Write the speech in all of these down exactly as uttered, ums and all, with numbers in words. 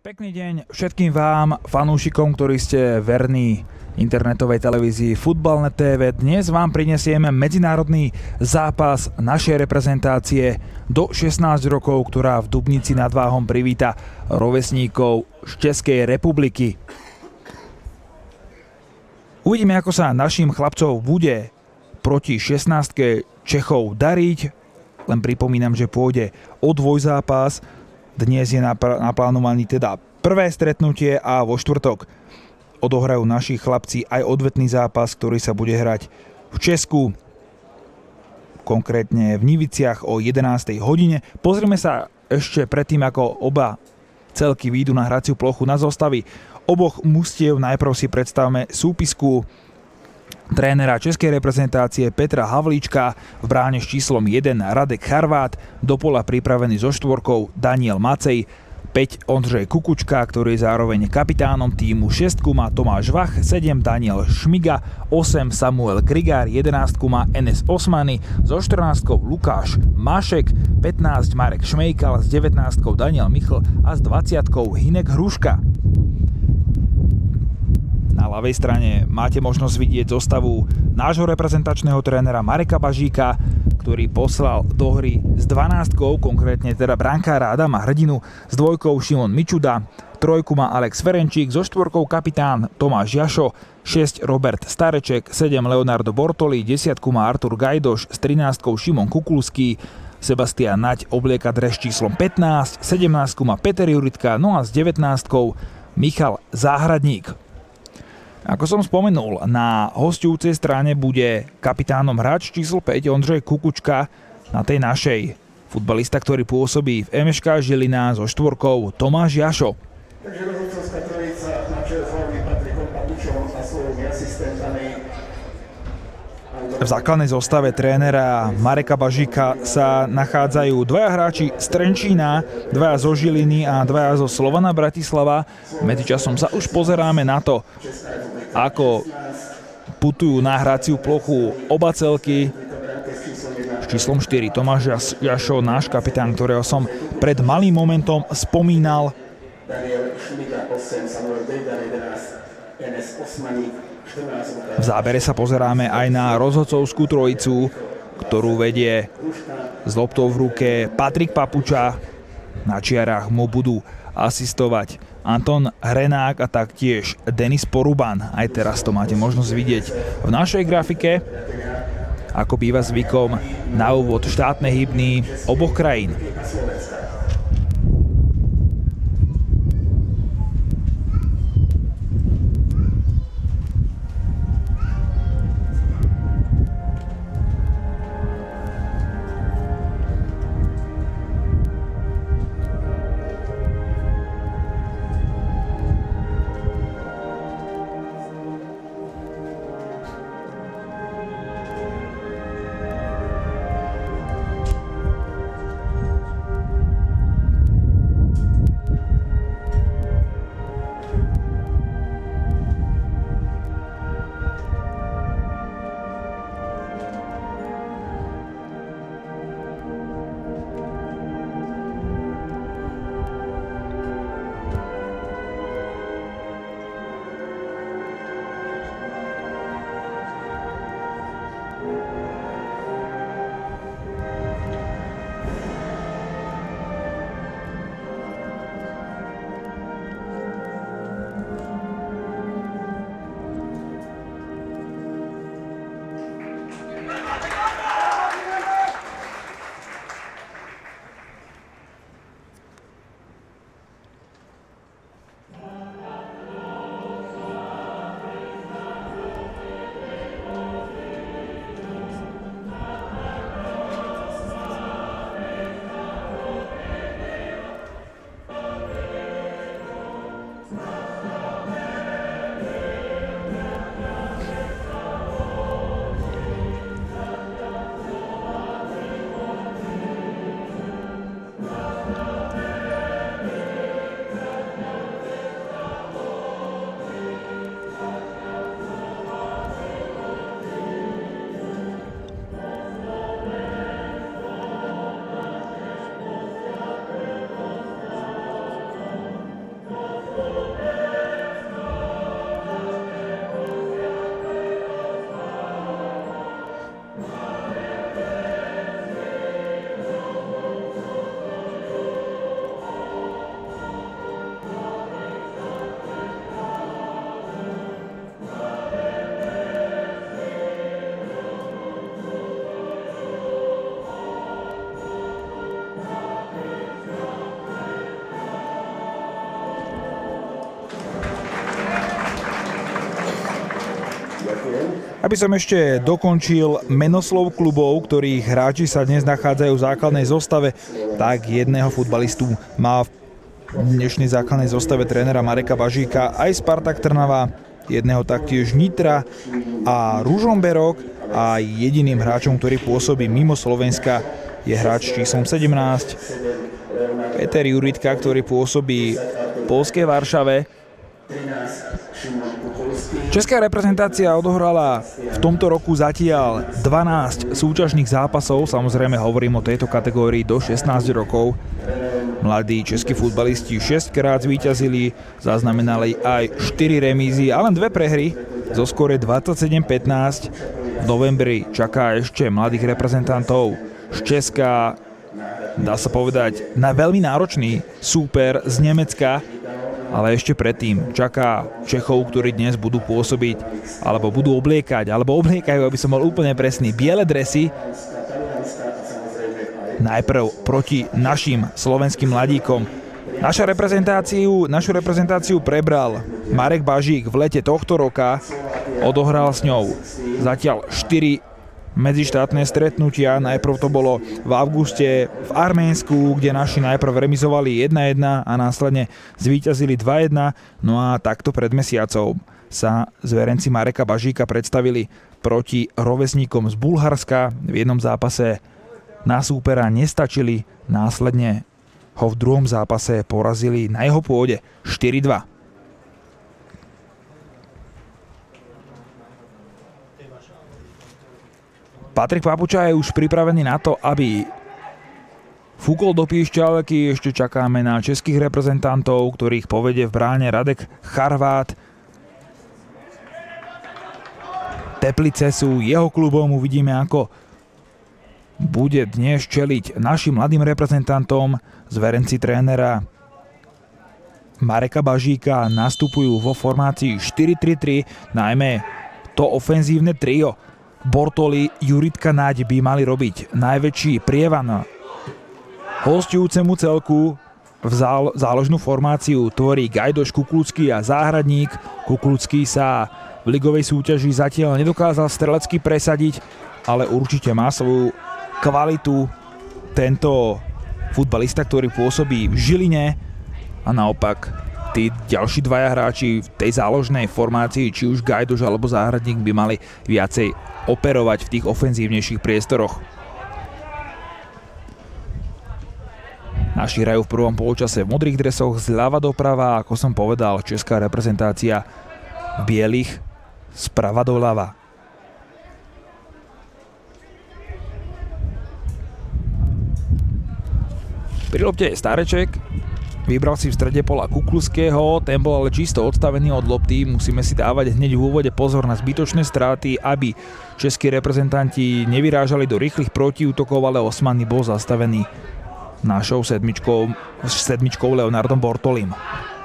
Pekný deň všetkým vám, fanúšikom, ktorí ste verní internetovej televízii Futbalné té vé. Dnes vám prinesieme medzinárodný zápas našej reprezentácie do šestnásť rokov, ktorá v Dubnici nad Váhom privíta rovesníkov z Českej republiky. Uvidíme, ako sa našim chlapcov bude proti šestnástke Čechov dariť. Len pripomínam, že pôjde o dvojzápas. Dnes je naplánovaný teda prvé stretnutie a vo štvrtok odohrajú naši chlapci aj odvetný zápas, ktorý sa bude hrať v Česku, konkrétne v Niviciach o jedenástej hodine. Pozrime sa ešte predtým, ako oba celky výjdu na hraciu plochu, na zostavy oboch mustiev. Najprv si predstavme súpisku trénera českej reprezentácie Petra Havlíčka, v bráne s číslom jeden Radek Charvát, do pola pripravený so štvorkou Daniel Macej, päť Ondřej Kukučka, ktorý je zároveň kapitánom tímu, šesť má Tomáš Vach, sedem Daniel Šmiga, osem Samuel Grigár, jedenásť má Enes Osmany, so štrnástkou Lukáš Mašek, pätnásť Marek Šmejkal, s devätnástkou Daniel Michl a s dvadsiatkou Hinek Hruška. Na ľavej strane máte možnosť vidieť zostavu nášho reprezentačného trénera Mareka Bažíka, ktorý poslal do hry s dvanástkou, konkrétne teda brankára Adama Hrdinu, s dvojkou Šimon Mičuda, trojku má Alex Ferenčík, so štvorkou kapitán Tomáš Jašo, šesť Robert Stareček, sedem Leonardo Bortoli, desiatku má Artur Gajdoš, s trinástkou Šimon Kukulský, Sebastian Naď oblieka dres číslom pätnásť, sedemnástku má Peter Juritka, no a s devätnástkou Michal Záhradník. Ako som spomenul, na hosťujúcej strane bude kapitánom hráč číslo päť Ondřej Kukučka, na tej našej futbalista, ktorý pôsobí v em eš ká Žilina, so štvorkou Tomáš Jašo. Takže rozhodcovská trojica na čele s hlavným Patrikom Papučom a svojimi asistentami. V základnej zostave trénera Mareka Bažíka sa nachádzajú dvaja hráči z Trenčína, dvaja zo Žiliny a dvaja zo Slovana Bratislava. Medzičasom sa už pozeráme na to, ako putujú na hraciu plochu oba celky. S číslom štyri Tomáš Jašo, náš kapitán, ktorého som pred malým momentom spomínal. V zábere sa pozeráme aj na rozhodcovskú trojicu, ktorú vedie s loptou v ruke Patrik Papuča. Na čiarách mu budú asistovať Anton Hrenák a taktiež Denis Poruban. Aj teraz to máte možnosť vidieť v našej grafike, ako býva zvykom na úvod štátne hymny oboch krajín. Aby som ešte dokončil menoslov klubov, ktorých hráči sa dnes nachádzajú v základnej zostave, tak jedného futbalistu má v dnešnej základnej zostave trénera Mareka Bažíka aj Spartak Trnava, jedného taktiež Nitra a Ružomberok a jediným hráčom, ktorý pôsobí mimo Slovenska, je hráč číslom sedemnásť Peter Juritka, ktorý pôsobí v poľskej Varšave. Česká reprezentácia odohrala v tomto roku zatiaľ dvanásť súťažných zápasov, samozrejme hovorím o tejto kategórii do šestnásť rokov. Mladí českí futbalisti šesťkrát zvíťazili, zaznamenali aj štyri remízy a len dve prehry zo skóre dvadsaťsedem pätnásť. V novembri čaká ešte mladých reprezentantov z Česka, dá sa povedať, na veľmi náročný súper z Nemecka, ale ešte predtým čaká Čechov, ktorí dnes budú pôsobiť, alebo budú obliekať, alebo obliekajú, aby som bol úplne presný, biele dresy. Najprv proti našim slovenským mladíkom. Naša reprezentáciu, našu reprezentáciu prebral Marek Bažík v lete tohto roka. Odohral s ňou zatiaľ štyri medzištátne stretnutia. Najprv to bolo v auguste v Arménsku, kde naši najprv remizovali jedna jedna a následne zvíťazili dva jedna. No a takto pred mesiacom sa zverenci Mareka Bažíka predstavili proti rovesníkom z Bulharska. V jednom zápase na súpera nestačili, následne ho v druhom zápase porazili na jeho pôde štyri dva. Patrik Papuča je už pripravený na to, aby fúkol do píšťalky. Ešte čakáme na českých reprezentantov, ktorých povedie v bráne Radek Charvát. Teplice sú jeho klubom, uvidíme, ako bude dnes čeliť našim mladým reprezentantom. Zverenci trénera Mareka Bažíka nastupujú vo formácii štyri tri tri, najmä to ofenzívne trio Bortoli, Juritka, Naď by mali robiť najväčší prievan hostujúcemu celku. V záložnú formáciu tvorí Gajdoš, Kuklucký a Záhradník. Kuklucký sa v ligovej súťaži zatiaľ nedokázal strelecky presadiť, ale určite má svoju kvalitu tento futbalista, ktorý pôsobí v Žiline, a naopak tí ďalší dvaja hráči v tej záložnej formácii, či už Gajdoš alebo Záhradník, by mali viacej operovať v tých ofenzívnejších priestoroch. Naši hrajú v prvom polčase v modrých dresoch zľava doprava, ako som povedal, česká reprezentácia v bielých sprava doľava. Pri lopte je Stareček, vybral si v strede pola Kukluského, ten bol ale čisto odstavený od lopty. Musíme si dávať hneď v úvode pozor na zbytočné straty, aby českí reprezentanti nevyrážali do rýchlych protiútokov, ale Osmany bol zastavený našou sedmičkou, sedmičkou Leonardom Bortolim.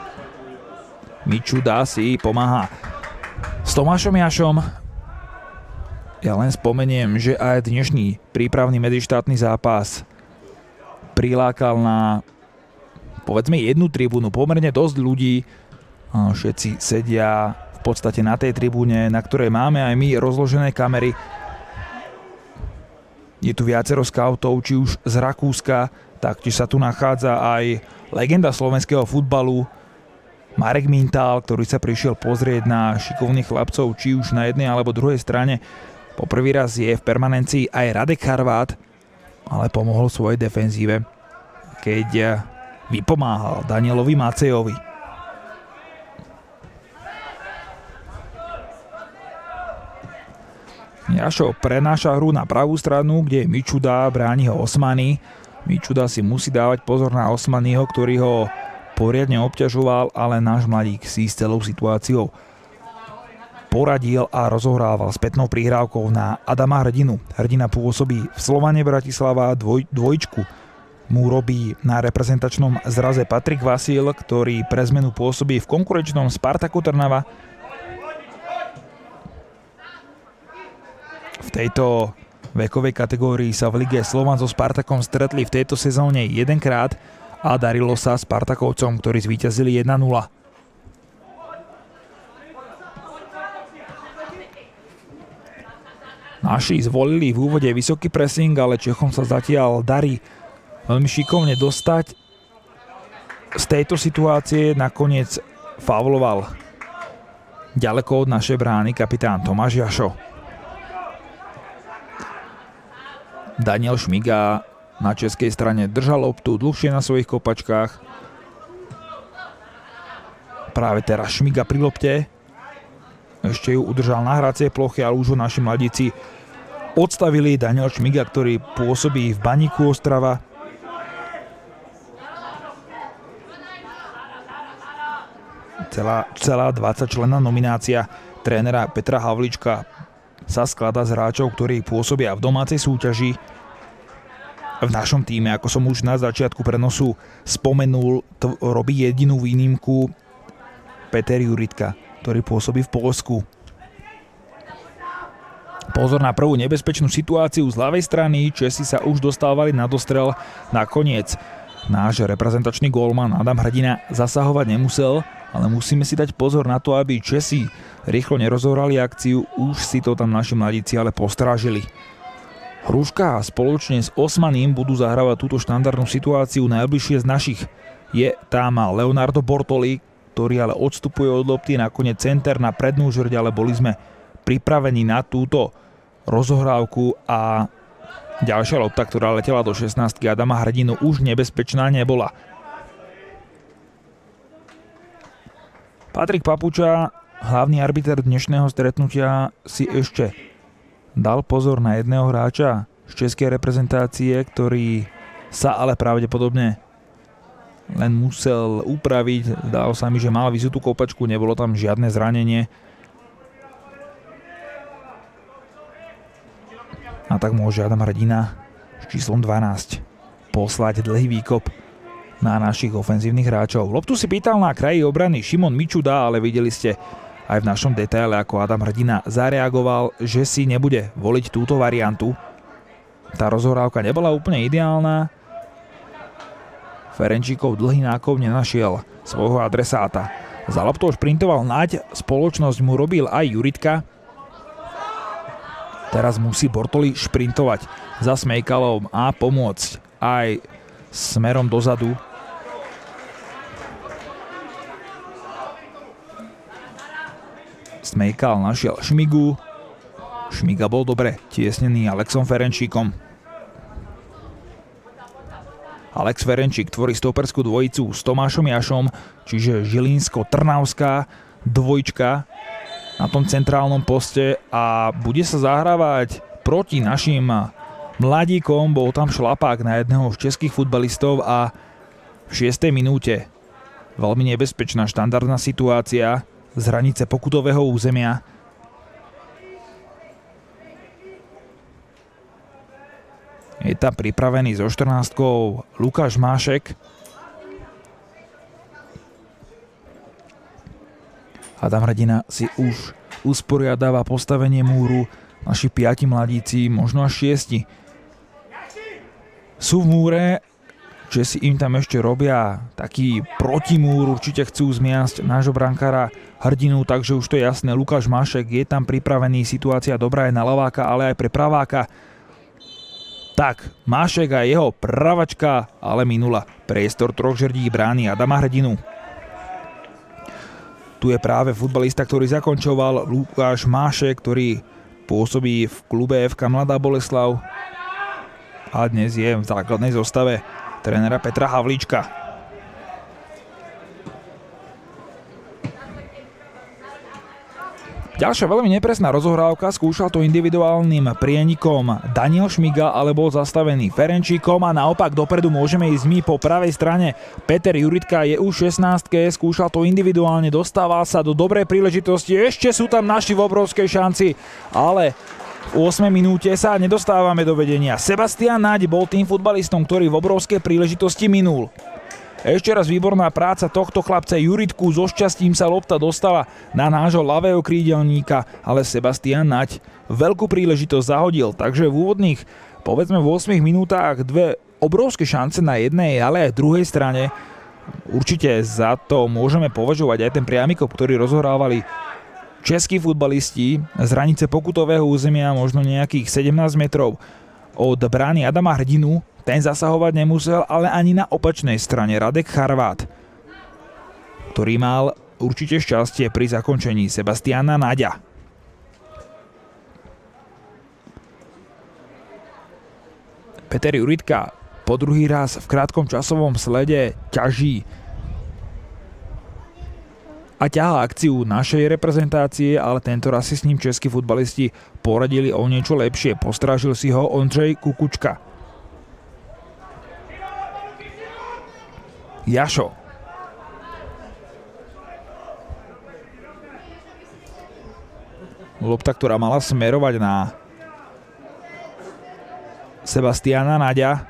Mičuda si pomáha s Tomášom Jašom. Ja len spomeniem, že aj dnešný prípravný medzištátny zápas prilákal na, povedzme, jednu tribúnu pomerne dosť ľudí. Všetci sedia v podstate na tej tribúne, na ktorej máme aj my rozložené kamery. Je tu viacero skautov, či už z Rakúska, taktiež sa tu nachádza aj legenda slovenského futbalu Marek Mintal, ktorý sa prišiel pozrieť na šikovných chlapcov, či už na jednej alebo druhej strane. Po prvý raz je v permanencii aj Radek Charvát, ale pomohol svojej defenzíve, keď vypomáhal Danielovi Macejovi. Jašo prenáša hru na pravú stranu, kde je Mičuda, bráni ho Osmany. Mičuda si musí dávať pozor na Osmanyho, ktorý ho poriadne obťažoval, ale náš mladík si s celou situáciou poradil a rozohrával spätnou prihrávkou na Adama Hrdinu. Hrdina pôsobí v Slovane Bratislava, dvoj, dvojčku mu robí na reprezentačnom zraze Patrik Vasil, ktorý pre zmenu pôsobí v konkurenčnom Spartaku Trnava. V tejto vekovej kategórii sa v lige Slovan so Spartakom stretli v tejto sezóne jedenkrát a darilo sa Spartakovcom, ktorí zvíťazili jedna nula. Naši zvolili v úvode vysoký pressing, ale Čechom sa zatiaľ darí veľmi šikovne dostať z tejto situácie. Nakoniec fauloval ďaleko od našej brány kapitán Tomáš Jašo. Daniel Šmiga na českej strane držal loptu dlhšie na svojich kopačkách. Práve teraz Šmiga pri lopte. Ešte ju udržal na hracej ploche, ale už ho naši mladíci odstavili. Daniel Šmiga, ktorý pôsobí v Baníku Ostrava. Celá, celá dvadsaťčlenná nominácia trénera Petra Havlíčka sa skladá z hráčov, ktorí pôsobia v domácej súťaži. V našom týme, ako som už na začiatku prenosu spomenul, to robí jedinú výnimku Peter Juritka, ktorý pôsobí v Poľsku. Pozor na prvú nebezpečnú situáciu z ľavej strany. Česi sa už dostávali na dostrel. Nakoniec náš reprezentačný gólman Adam Hrdina zasahovať nemusel, ale musíme si dať pozor na to, aby Česi rýchlo nerozohrali akciu. Už si to tam naši mladíci ale postrážili. Hruška spoločne s Osmaným budú zahrávať túto štandardnú situáciu. Najbližšie z našich je tam Leonardo Bortoli, ktorý ale odstupuje od lopty, nakoniec center na prednú žrť, ale boli sme pripravení na túto rozohrávku a ďalšia lopta, ktorá letela do šestnástky Adama Hrdinu, už nebezpečná nebola. Patrik Papuča, hlavný arbiter dnešného stretnutia, si ešte dal pozor na jedného hráča z českej reprezentácie, ktorý sa ale pravdepodobne len musel upraviť. Zdalo sa mi, že mal vyzutú kopačku, nebolo tam žiadne zranenie. A tak môže Adam Hrdina s číslom dvanásť poslať dlhý výkop na našich ofenzívnych hráčov. Loptu si pýtal na kraji obrany Šimon Mičuda, ale videli ste aj v našom detaile, ako Adam Hrdina zareagoval, že si nebude voliť túto variantu. Tá rozhrávka nebola úplne ideálna. Ferenčíkov dlhý nákop nenašiel svojho adresáta. Za loptou šprintoval Naď, spoločnosť mu robil aj Juritka. Teraz musí Bortoli šprintovať za Smejkalom a pomôcť aj smerom dozadu. Smejkal našiel Šmigu. Šmiga bol dobre tiesnený Alexom Ferenčíkom. Alex Ferenčík tvorí stoperskú dvojicu s Tomášom Jašom, čiže Žilínsko-Trnavská dvojčka na tom centrálnom poste a bude sa zahrávať proti našim mladíkom. Bol tam šlapák na jedného z českých futbalistov a v šiestej minúte veľmi nebezpečná štandardná situácia z hranice pokutového územia. Je tam pripravený so štrnástkou Lukáš Mášek. Adam Hrdina si už usporiadáva postavenie múru. Naši piati mladíci, možno až šiesti, sú v múre. Česi im tam ešte robia taký protimúr, určite chcú zmiasť nášho brankára Hrdinu, takže už to je jasné. Lukáš Mášek je tam pripravený, situácia dobrá je na ľaváka, ale aj pre praváka. Tak, Mášek a jeho pravačka, ale minula priestor troch žrdí brány Adama Hrdinu. Tu je práve futbalista, ktorý zakončoval, Lukáš Mášek, ktorý pôsobí v klube ef ká Mladá Boleslav a dnes je v základnej zostave trénera Petra Havlíčka. Ďalšia veľmi nepresná rozohrávka, skúšal to individuálnym prienikom Daniel Šmiga, ale bol zastavený Ferenčíkom a naopak dopredu môžeme ísť my po pravej strane. Peter Juritka je u šestnástke, skúšal to individuálne, dostával sa do dobrej príležitosti, ešte sú tam naši v obrovskej šanci, ale v ôsmej minúte sa nedostávame do vedenia. Sebastian Naď bol tým futbalistom, ktorý v obrovskej príležitosti minul. Ešte raz výborná práca tohto chlapca Juritku, so šťastím sa lopta dostala na nášho ľavého krídelníka, ale Sebastian Naď veľkú príležitosť zahodil, takže v úvodných, povedzme v ôsmich minútach, dve obrovské šance na jednej, ale aj druhej strane. Určite za to môžeme považovať aj ten priamikop, ktorý rozohrávali Českí futbalisti z hranice pokutového územia možno nejakých sedemnásť metrov od brány Adama Hrdinu. Ten zasahovať nemusel, ale ani na opačnej strane Radek Charvát, ktorý mal určite šťastie pri zakončení Sebastiana Naďa. Peter Juritka po druhý raz v krátkom časovom slede ťaží a ťahá akciu našej reprezentácie, ale tento raz si s ním českí futbalisti poradili o niečo lepšie. Postrážil si ho Ondřej Kukučka. Jašo. Lopta, ktorá mala smerovať na Sebastiana Naďa.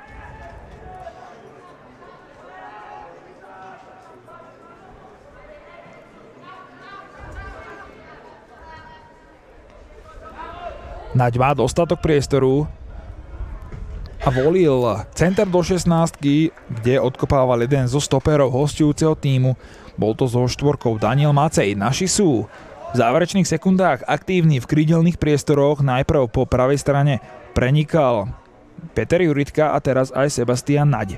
Naď má dostatok priestoru a volil center do šestnástky, kde odkopával jeden zo stoperov hostujúceho tímu. Bol to so štvorkou Daniel Macej. Naši sú v záverečných sekundách aktívni v krídelných priestoroch. Najprv po pravej strane prenikal Peter Juritka a teraz aj Sebastian Naď.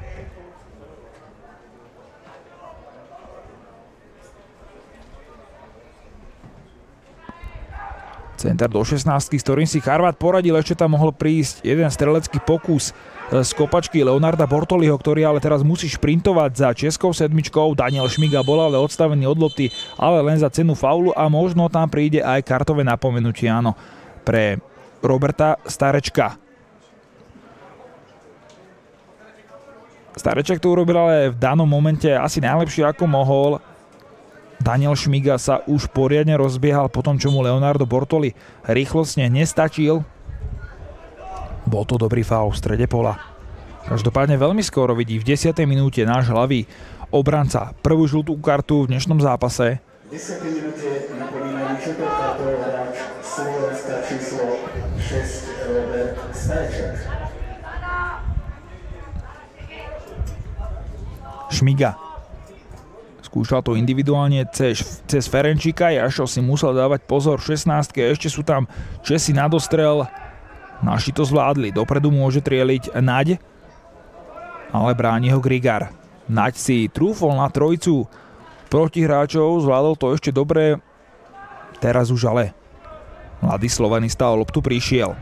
Center do šestnástky, s ktorým si Charvát poradil, ešte tam mohol prísť jeden strelecký pokus z kopačky Leonarda Bortoliho, ktorý ale teraz musí šprintovať za českou sedmičkou. Daniel Šmiga bol ale odstavený od lopty, ale len za cenu faulu a možno tam príde aj kartové napomenutie, áno, pre Roberta Starečka. Stareček to urobil ale v danom momente asi najlepšie ako mohol. Daniel Šmiga sa už poriadne rozbiehal po tom, čo mu Leonardo Bortoli rýchlostne nestačil. Bol to dobrý faul v strede pola. Každopádne veľmi skoro vidí v desiatej minúte náš hlavý obranca prvú žltú kartu v dnešnom zápase. V desiatej minúte napomínaný žltou kartou hráč Slovenska číslo šesť Robert Stareček. Šmiga skúšal to individuálne cez, cez Ferenčíka. Jašo si musel dávať pozor v šestnástke. Ešte sú tam Česi na dostrel. Naši to zvládli. Dopredu môže trieliť Naď, ale bráni ho Grigar. Naď si trúfol na trojicu protihráčov. Zvládol to ešte dobre. Teraz už ale mladý Slovanista o loptu prišiel.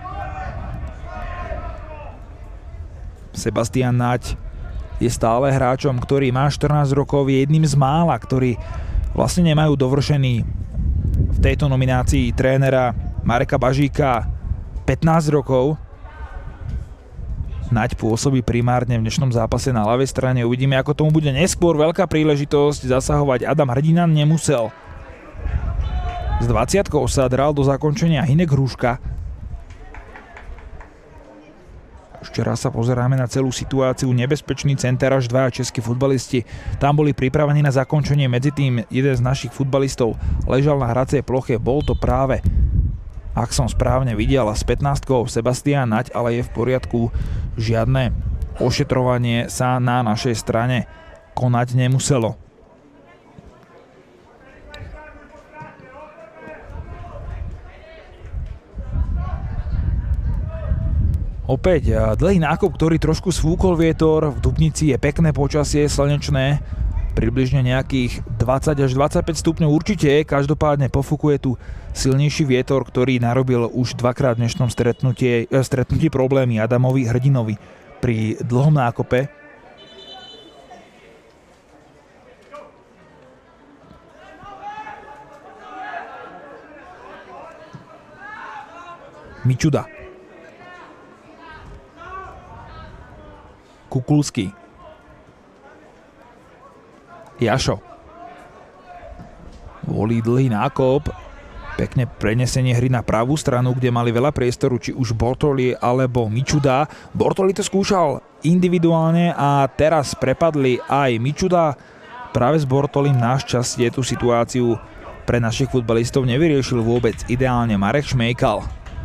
Sebastian Naď je stále hráčom, ktorý má štrnásť rokov, je jedným z mála, ktorí vlastne nemajú dovršený v tejto nominácii trénera Mareka Bažíka pätnásť rokov. Naď pôsobí primárne v dnešnom zápase na ľavej strane. Uvidíme, ako tomu bude neskôr. Veľká príležitosť zasahovať Adam Hrdina nemusel. S dvadsiatkou sa dral do zakončenia Hinek Hruška. Ešte raz sa pozeráme na celú situáciu. Nebezpečný center, až dvaja českí futbalisti tam boli pripravení na zakončenie. Medzi tým jeden z našich futbalistov ležal na hracej ploche. Bol to práve, ak som správne videl, s pätnástkou Sebastian Naď, ale je v poriadku. Žiadne ošetrovanie sa na našej strane konať nemuselo. Opäť dlhý nákop, ktorý trošku sfúkol vietor. V Dubnici je pekné počasie, slnečné. Približne nejakých dvadsať až dvadsaťpäť stupňov určite je. Každopádne pofúkuje tu silnejší vietor, ktorý narobil už dvakrát v dnešnom stretnutí, eh, stretnutí problémy Adamovi Hrdinovi pri dlhom nákope. Mičuda. Kukulský. Jašo. Volí dlhý nákop. Pekne prenesenie hry na pravú stranu, kde mali veľa priestoru, či už Bortoli alebo Mičuda. Bortoli to skúšal individuálne a teraz prepadli aj Mičuda. Práve s Bortolim našťastie tú situáciu pre našich futbalistov nevyriešil vôbec ideálne Marek Šmejkal.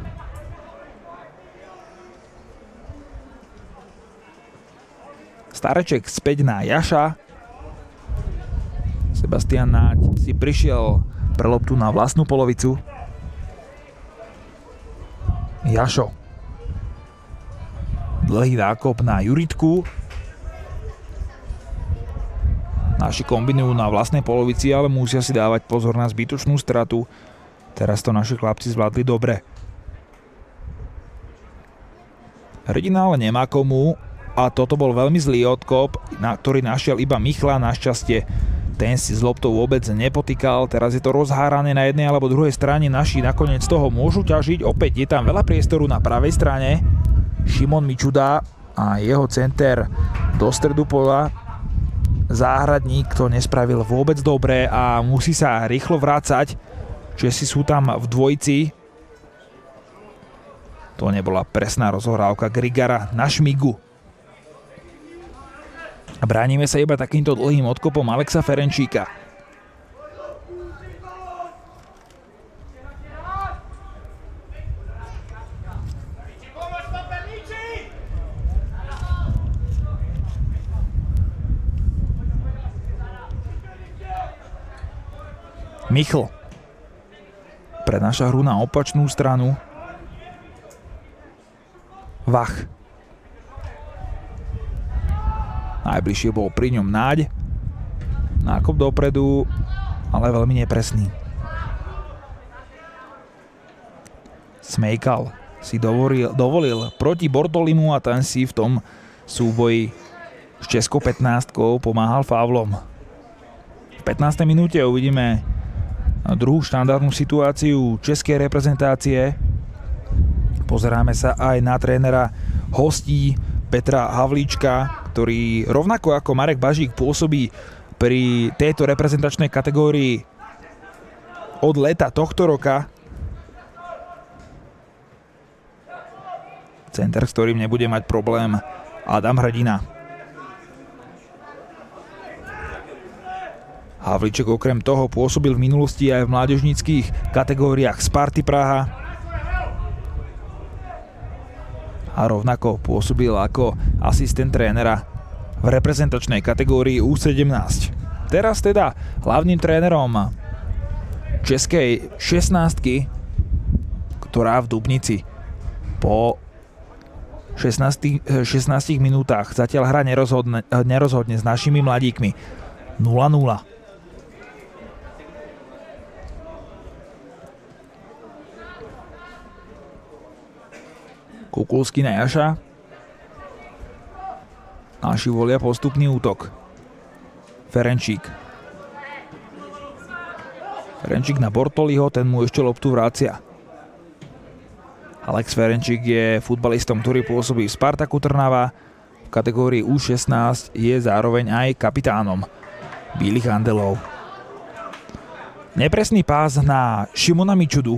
Stareček späť na Jaša. Sebastian Naď si prišiel pre loptu na vlastnú polovicu. Jašo. Dlhý nákop na Juritku. Naši kombinujú na vlastnej polovici, ale musia si dávať pozor na zbytočnú stratu. Teraz to naši chlapci zvládli dobre. Hrdina ale nemá komu a toto bol veľmi zlý odkop, na ktorý našiel iba Michla. Našťastie ten si s loptou vôbec nepotýkal. Teraz je to rozhárané na jednej alebo druhej strane. Naši nakoniec z toho môžu ťažiť. Opäť je tam veľa priestoru na pravej strane. Šimon Mičuda a jeho center do stredu pola. Záhradník to nespravil vôbec dobre a musí sa rýchlo vrácať. Česi sú tam v dvojici. To nebola presná rozohrávka Grigara na Šmigu. A bránime sa iba takýmto dlhým odkopom Alexa Ferenčíka. Michl prenáša hru na opačnú stranu. Vach. Najbližšie bol pri ňom Náď. Nákop dopredu, ale veľmi nepresný. Smejkal si dovolil, dovolil proti Bortolimu a ten si v tom súboji s českou pätnástkou pomáhal faulom. V pätnástej minúte uvidíme druhú štandardnú situáciu českej reprezentácie. Pozeráme sa aj na trénera hostí Petra Havlíčka, ktorý rovnako ako Marek Bažík pôsobí pri tejto reprezentačnej kategórii od leta tohto roka. Center, s ktorým nebude mať problém Adam Hrdina. Havlíček okrem toho pôsobil v minulosti aj v mládežníckych kategóriách Sparty Praha a rovnako pôsobil ako asistent trénera v reprezentačnej kategórii U sedemnásť. Teraz teda hlavným trénerom českej šestnástky, ktorá v Dubnici po šestnástich minútach zatiaľ hra nerozhodne, nerozhodne s našimi mladíkmi nula nula. Kukulský na Jaša. Naši volia postupný útok. Ferenčík. Ferenčík na Bortoliho, ten mu ešte loptu vracia. Alex Ferenčík je futbalistom, ktorý pôsobí v Spartaku Trnava. V kategórii U šestnásť je zároveň aj kapitánom Bílych Andelov. Nepresný pás na Šimona Mičudu.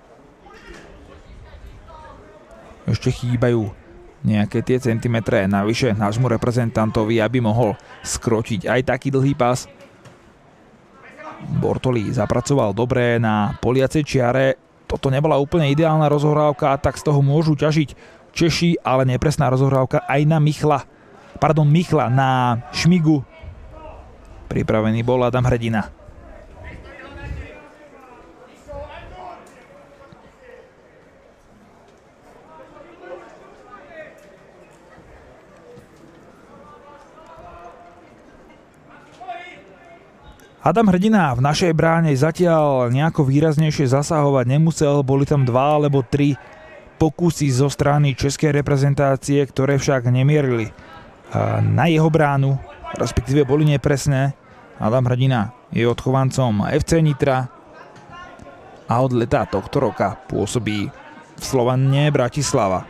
Ešte chýbajú nejaké tie centimetre navyše nášmu reprezentantovi, aby mohol skrotiť aj taký dlhý pás. Bortoli zapracoval dobre na poliacej čiare. Toto nebola úplne ideálna rozohrávka, tak z toho môžu ťažiť Češi, ale nepresná rozohrávka aj na Michla. Pardon, Michla na Šmigu. Pripravený bol Adam Hrdina. Adam Hrdina v našej bráne zatiaľ nejako výraznejšie zasahovať nemusel, boli tam dva alebo tri pokusy zo strany českej reprezentácie, ktoré však nemierili na jeho bránu, respektíve boli nepresné. Adam Hrdina je odchovancom ef cé Nitra a od leta tohto roka pôsobí v Slovane Bratislava.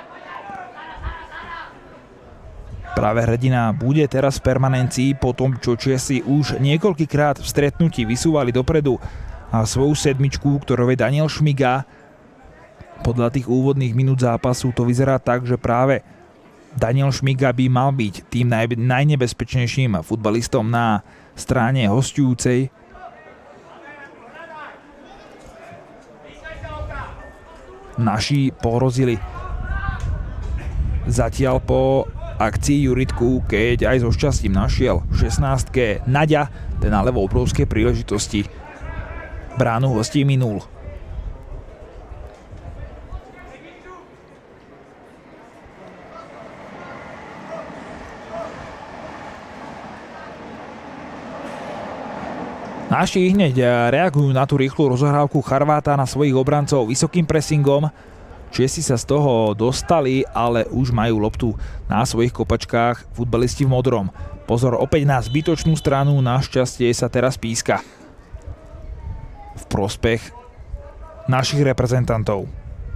Práve Hrdina bude teraz v permanencii po tom, čo Česi už niekoľkýkrát v stretnutí vysúvali dopredu a svoju sedmičku, ktorou je Daniel Šmiga. Podľa tých úvodných minút zápasu to vyzerá tak, že práve Daniel Šmiga by mal byť tým naj, najnebezpečnejším futbalistom na strane hostujúcej. Naši pohrozili zatiaľ po akcii Juritku, keď aj so šťastím našiel v šestnástke Naďa, ten ale v obrovskej príležitosti bránu hostí minul. Naši hneď reagujú na tú rýchlu rozohrávku Chorváta na svojich obrancov vysokým pressingom. Česi sa z toho dostali, ale už majú loptu na svojich kopačkách futbalisti v modrom. Pozor opäť na zbytočnú stranu, našťastie sa teraz píska v prospech našich reprezentantov.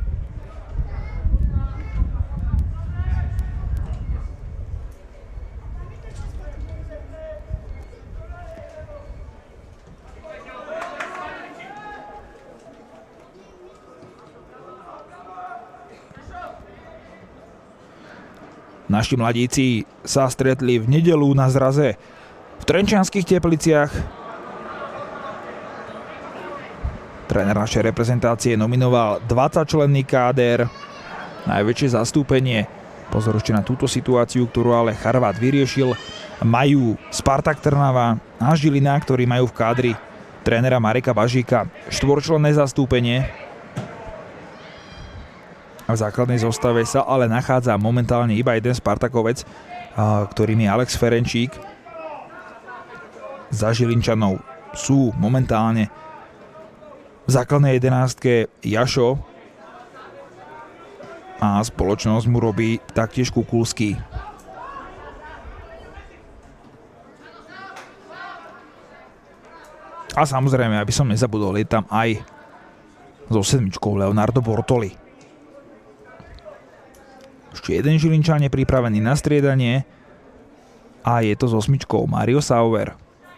Naši mladíci sa stretli v nedeľu na zraze v Trenčianskych Tepliciach. Tréner našej reprezentácie nominoval dvadsaťčlenný káder, najväčšie zastúpenie. Pozor ešte na túto situáciu, ktorú ale Chorvát vyriešil. Majú Spartak Trnava a Žilina, ktorí majú v kádri trénera Mareka Bažíka štvorčlenné zastúpenie. V základnej zostave sa ale nachádza momentálne iba jeden Spartakovec, ktorým je Alex Ferenčík. Za Žilinčanov sú momentálne v základnej jedenástke Jašo a spoločnosť mu robí taktiež Kukulský. A samozrejme, aby som nezabudol, je tam aj so sedmičkou Leonardo Bortoli. Ešte jeden Žilinčan je pripravený na striedanie a je to s osmičkou Mario Sauer.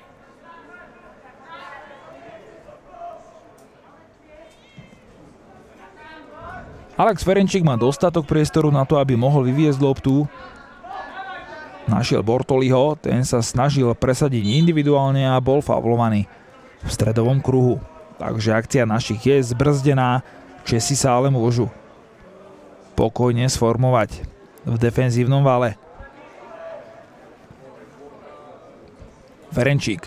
Alex Ferenčík má dostatok priestoru na to, aby mohol vyviesť loptu. Našiel Bortoliho, ten sa snažil presadiť individuálne a bol faulovaný v stredovom kruhu. Takže akcia našich je zbrzdená, Česi sa ale môžu pokojne sformovať v defenzívnom vale. Ferenčík.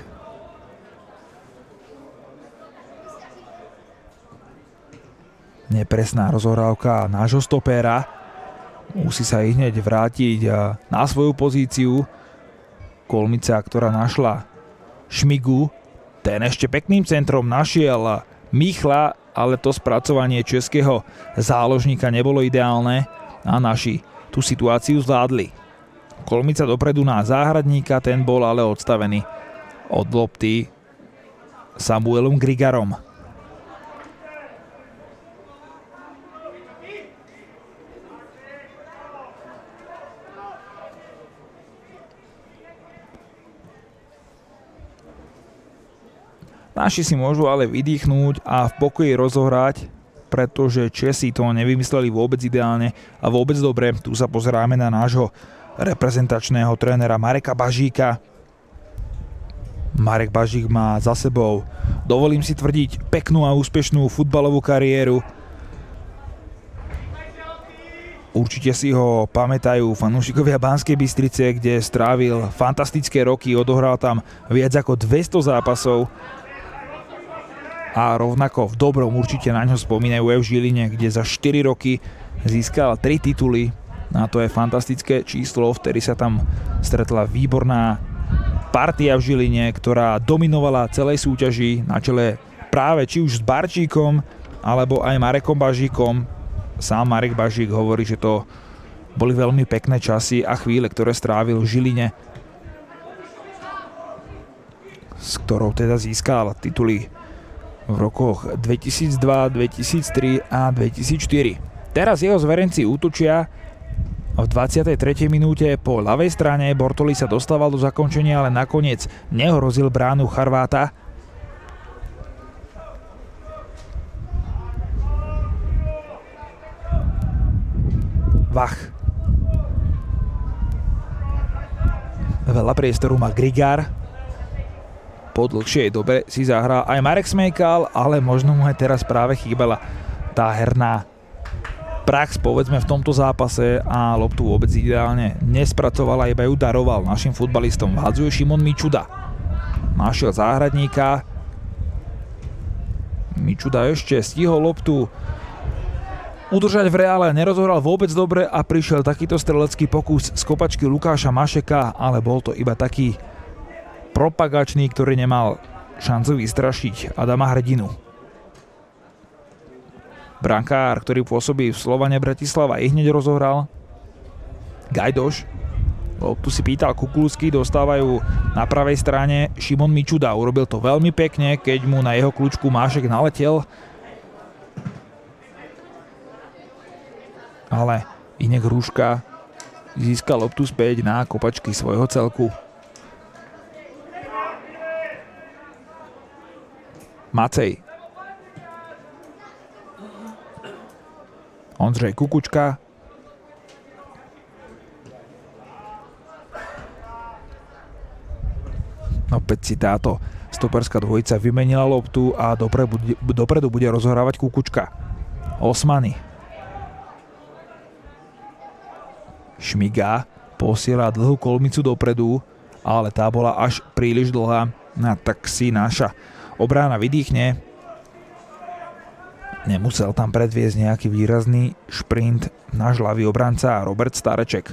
Nepresná rozohrávka nášho stopéra. Musí sa ich hneď vrátiť na svoju pozíciu. Kolmica, ktorá našla Šmigu. Ten ešte pekným centrom našiel Michla, ale to spracovanie českého záložníka nebolo ideálne a naši tú situáciu zvládli. Kolmica dopredu na záhradníka, ten bol ale odstavený od lopty Samuelom Grigarom. Naši si môžu ale vydýchnúť a v pokoji rozohrať, pretože Česi to nevymysleli vôbec ideálne a vôbec dobre. Tu sa pozeráme na nášho reprezentačného trénera Mareka Bažíka. Marek Bažík má za sebou, dovolím si tvrdiť, peknú a úspešnú futbalovú kariéru. Určite si ho pamätajú fanúšikovia Banskej Bystrice, kde strávil fantastické roky, odohral tam viac ako dvesto zápasov. A rovnako v dobrom určite na ňo spomínajú aj v Žiline, kde za štyri roky získal tri tituly. A to je fantastické číslo, vtedy sa tam stretla výborná partia v Žiline, ktorá dominovala celej súťaži na čele práve či už s Barčíkom, alebo aj Marekom Bažíkom. Sám Marek Bažík hovorí, že to boli veľmi pekné časy a chvíle, ktoré strávil v Žiline, s ktorou teda získal tituly v rokoch dvetisícdva, dvetisíctri a dvetisícštyri. Teraz jeho zverenci útočia v dvadsiatej tretej minúte po ľavej strane. Bortoli sa dostával do zakončenia, ale nakoniec neohrozil bránu Chorváta. Vach. Veľa priestoru má Grigar. Po dlhšej dobe si zahrá aj Marek Smejkal, ale možno mu aj teraz práve chýbala tá herná prax, povedzme, v tomto zápase a loptu vôbec ideálne nespracovala, iba ju daroval našim futbalistom. Vhadzuje Šimon Mičuda. Našiel záhradníka. Mičuda ešte stihol loptu udržať v reále, nerozohral vôbec dobre a prišiel takýto strelecký pokus z kopačky Lukáša Mašeka, ale bol to iba taký propagačný, ktorý nemal šancu vystrašiť Adama Hrdinu. Brankár, ktorý pôsobí v Slovane Bratislava, i hneď rozohral. Gajdoš. Tu si pýtal Kukulský, dostávajú na pravej strane Šimon Mičuda. Urobil to veľmi pekne, keď mu na jeho kľúčku Mášek naletel. Ale Inek Hruška získal loptu späť na kopačky svojho celku. Macej. Ondřej Kukučka. Opäť si táto stoperská dvojica vymenila loptu a dopredu, dopredu bude rozhrávať Kukučka. Osmany. Šmiga posiela dlhú kolmicu dopredu, ale tá bola až príliš dlhá, a tak si naša obrana vydýchne. Nemusel tam predviesť nejaký výrazný šprint náš ľavý obranca Robert Stareček.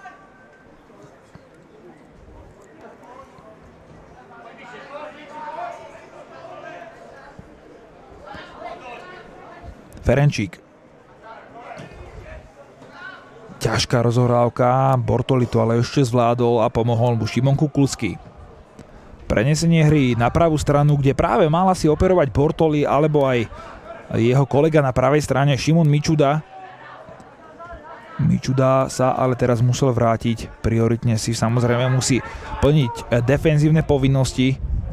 Ferenčík. Ťažká rozohrávka, Bortoli to ale ešte zvládol a pomohol mu Šimon Kukulský. Prenesenie hry na pravú stranu, kde práve mala si operovať Bortoli alebo aj jeho kolega na pravej strane Šimon Mičuda. Mičuda sa ale teraz musel vrátiť, prioritne si samozrejme musí plniť defenzívne povinnosti.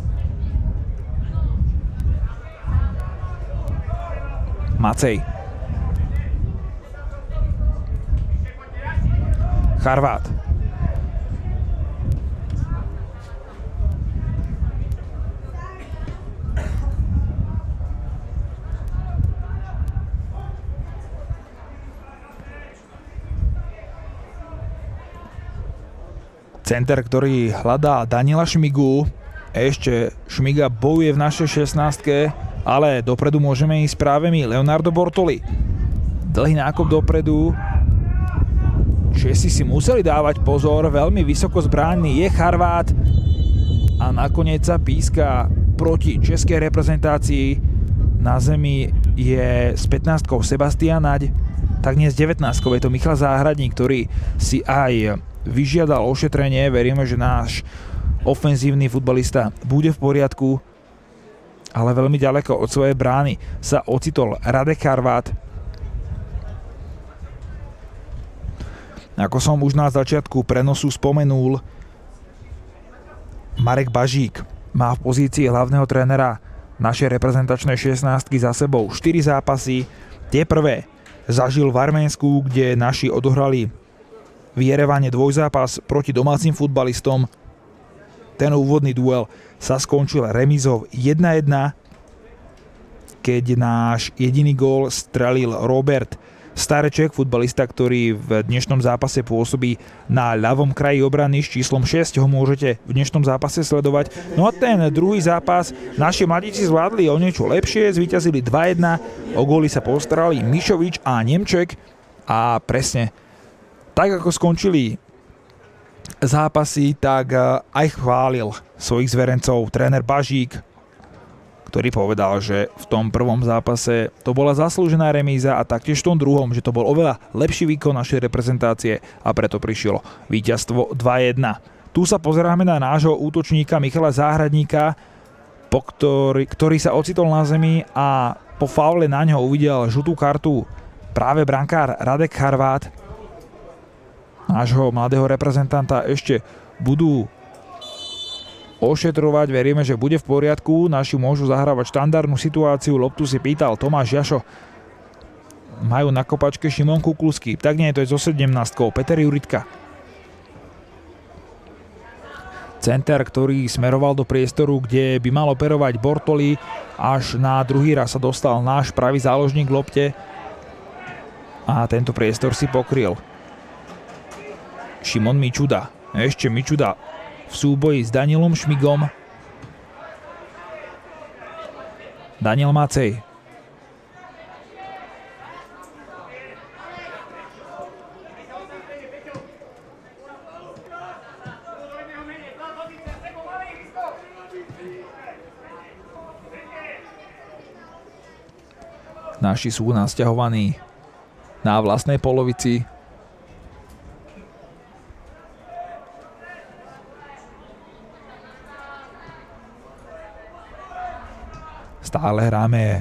Macej. Charvát. Center, ktorý hľadá Daniela Šmigu. Ešte Šmiga bojuje v našej šestnástke, ale dopredu môžeme ísť práve my. Leonardo Bortoli. Dlhý nákop dopredu. Česi si museli dávať pozor, veľmi vysoko zbránny je Charvát a nakoniec sa píska proti českej reprezentácii. Na zemi je s pätnástkou Sebastian Naď, tak nie s devätnástkou je to Michal Záhradník, ktorý si aj vyžiadal ošetrenie. Veríme, že náš ofenzívny futbalista bude v poriadku, ale veľmi ďaleko od svojej brány sa ocitol Radek Charvát. Ako som už na začiatku prenosu spomenul, Marek Bažík má v pozícii hlavného trénera našej reprezentačnej šestnástky za sebou štyri zápasy. Tie prvé zažil v Arménsku, kde naši odohrali v Jerevane dvojzápas proti domácim futbalistom. Ten úvodný duel sa skončil remízou jedna jedna, keď náš jediný gól strelil Robert Stareček, futbalista, ktorý v dnešnom zápase pôsobí na ľavom kraji obrany s číslom šesť, ho môžete v dnešnom zápase sledovať. No a ten druhý zápas naši mladíci zvládli o niečo lepšie, zvíťazili dva jedna, o góly sa postarali Mišovič a Nemček a presne tak ako skončili zápasy, tak aj chválil svojich zverencov tréner Bažík, ktorý povedal, že v tom prvom zápase to bola zaslúžená remíza a taktiež v tom druhom, že to bol oveľa lepší výkon našej reprezentácie a preto prišlo víťazstvo dva jedna. Tu sa pozeráme na nášho útočníka Michala Záhradníka, po ktorý, ktorý sa ocitol na zemi a po faule na ňo uvidel žltú kartu práve brankár Radek Charvát. Nášho mladého reprezentanta ešte budú ošetrovať, veríme, že bude v poriadku. Naši môžu zahrávať štandardnú situáciu, loptu si pýtal Tomáš Jašo. Majú na kopačke Šimon Kukulský, tak nie, to je so sedemnástkou Peter Juritka. Center, ktorý smeroval do priestoru, kde by mal operovať Bortoli, až na druhý raz sa dostal náš pravý záložník v lopte a tento priestor si pokryl Šimon Mičuda. Ešte Mičuda v súboji s Danielom Šmigom. Daniel Macej. Naši sú nasťahovaní na vlastnej polovici. Stále hráme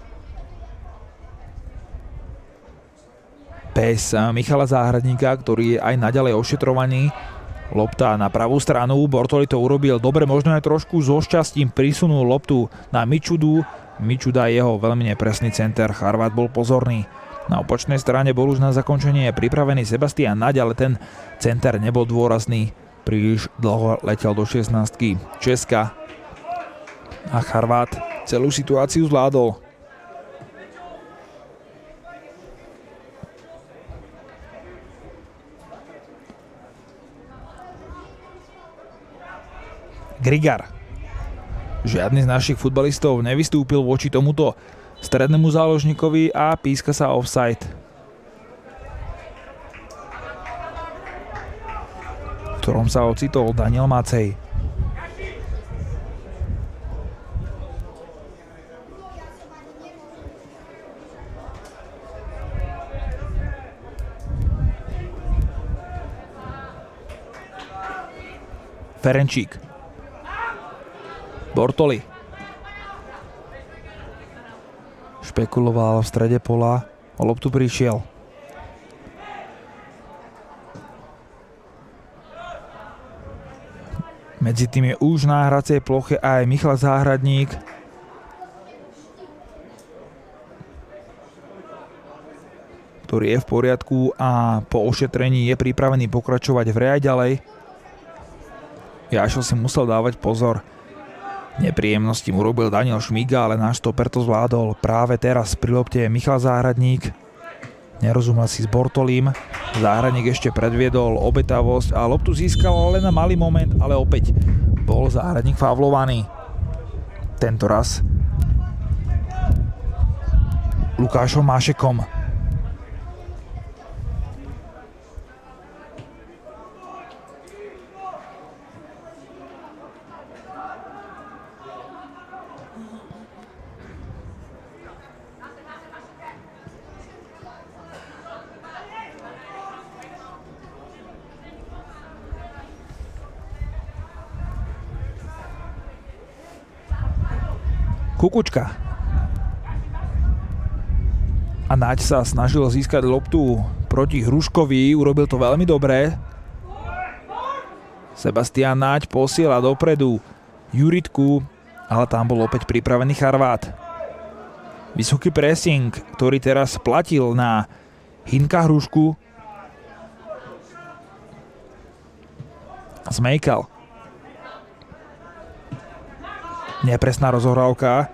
bez Michala Záhradníka, ktorý je aj naďalej ošetrovaný. Lopta na pravú stranu, Bortoli to urobil dobre, možno aj trošku so šťastím prisunul loptu na Mičudu. Mičuda je jeho veľmi nepresný center, Charvát bol pozorný. Na opačnej strane bol už na zakončenie pripravený Sebastian Naď, ale ten center nebol dôrazný, príliš dlho letel do šestnástky Česka a Charvát celú situáciu zvládol. Grigar. Žiadny z našich futbalistov nevystúpil voči tomuto strednému záložníkovi a píska sa offside. V ktorom sa ocitol Daniel Macej. Ferenčík. Bortoli. Špekuloval v strede pola, o loptu prišiel. Medzi tým je už na hracej ploche aj Michal Záhradník. Ktorý je v poriadku a po ošetrení je pripravený pokračovať v hre aj ďalej. Jašo si musel dávať pozor. Nepríjemnosti mu robil Daniel Šmiga, ale náš stoper to zvládol. Práve teraz pri lopte je Michal Záhradník. Nerozumel si s Bortolím. Záhradník ešte predviedol obetavosť a loptu získal len na malý moment, ale opäť bol Záhradník faulovaný. Tento raz Lukášom Mášekom. Kukučka. A Naď sa snažil získať loptu proti Hruškovi, urobil to veľmi dobre. Sebastian Naď posiela dopredu Juritku, ale tam bol opäť pripravený Charvát. Vysoký pressing, ktorý teraz platil na Hinka Hrušku. Zmejkal. Nepresná rozohrávka.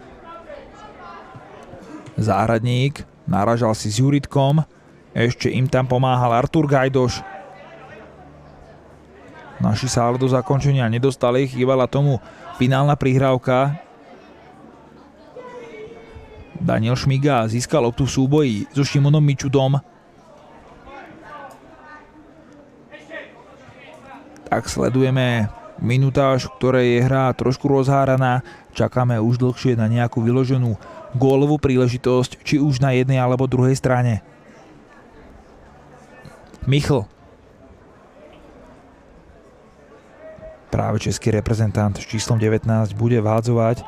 Záhradník naražal si s Juritkom. Ešte im tam pomáhal Artur Gajdoš. Naši sa ale do zakončenia nedostali. Chýbala tomu finálna prihrávka. Daniel Šmiga získal loptu v súboji so Šimonom Mičudom. Tak sledujeme minutáž, v ktorej je hra trošku rozháraná. Čakáme už dlhšie na nejakú vyloženú gólovú príležitosť, či už na jednej alebo druhej strane. Michl. Práve český reprezentant s číslom devätnásť bude vhádzovať.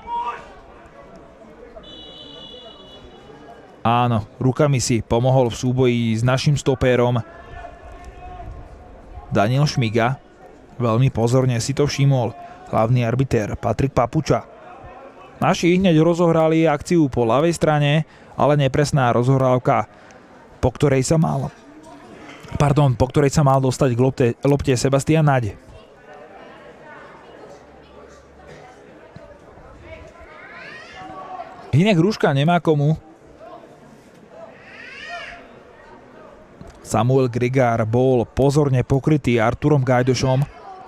Áno, rukami si pomohol v súboji s našim stopérom Daniel Šmiga. Veľmi pozorne si to všimol hlavný arbitér Patrik Papuča. Naši hneď rozohrali akciu po ľavej strane, ale nepresná rozohrávka, po ktorej sa mal pardon, po ktorej sa mal dostať k lopte, lopte Sebastian Naď. Hinek Hruška nemá komu. Samuel Grigar bol pozorne pokrytý Arturom Gajdošom.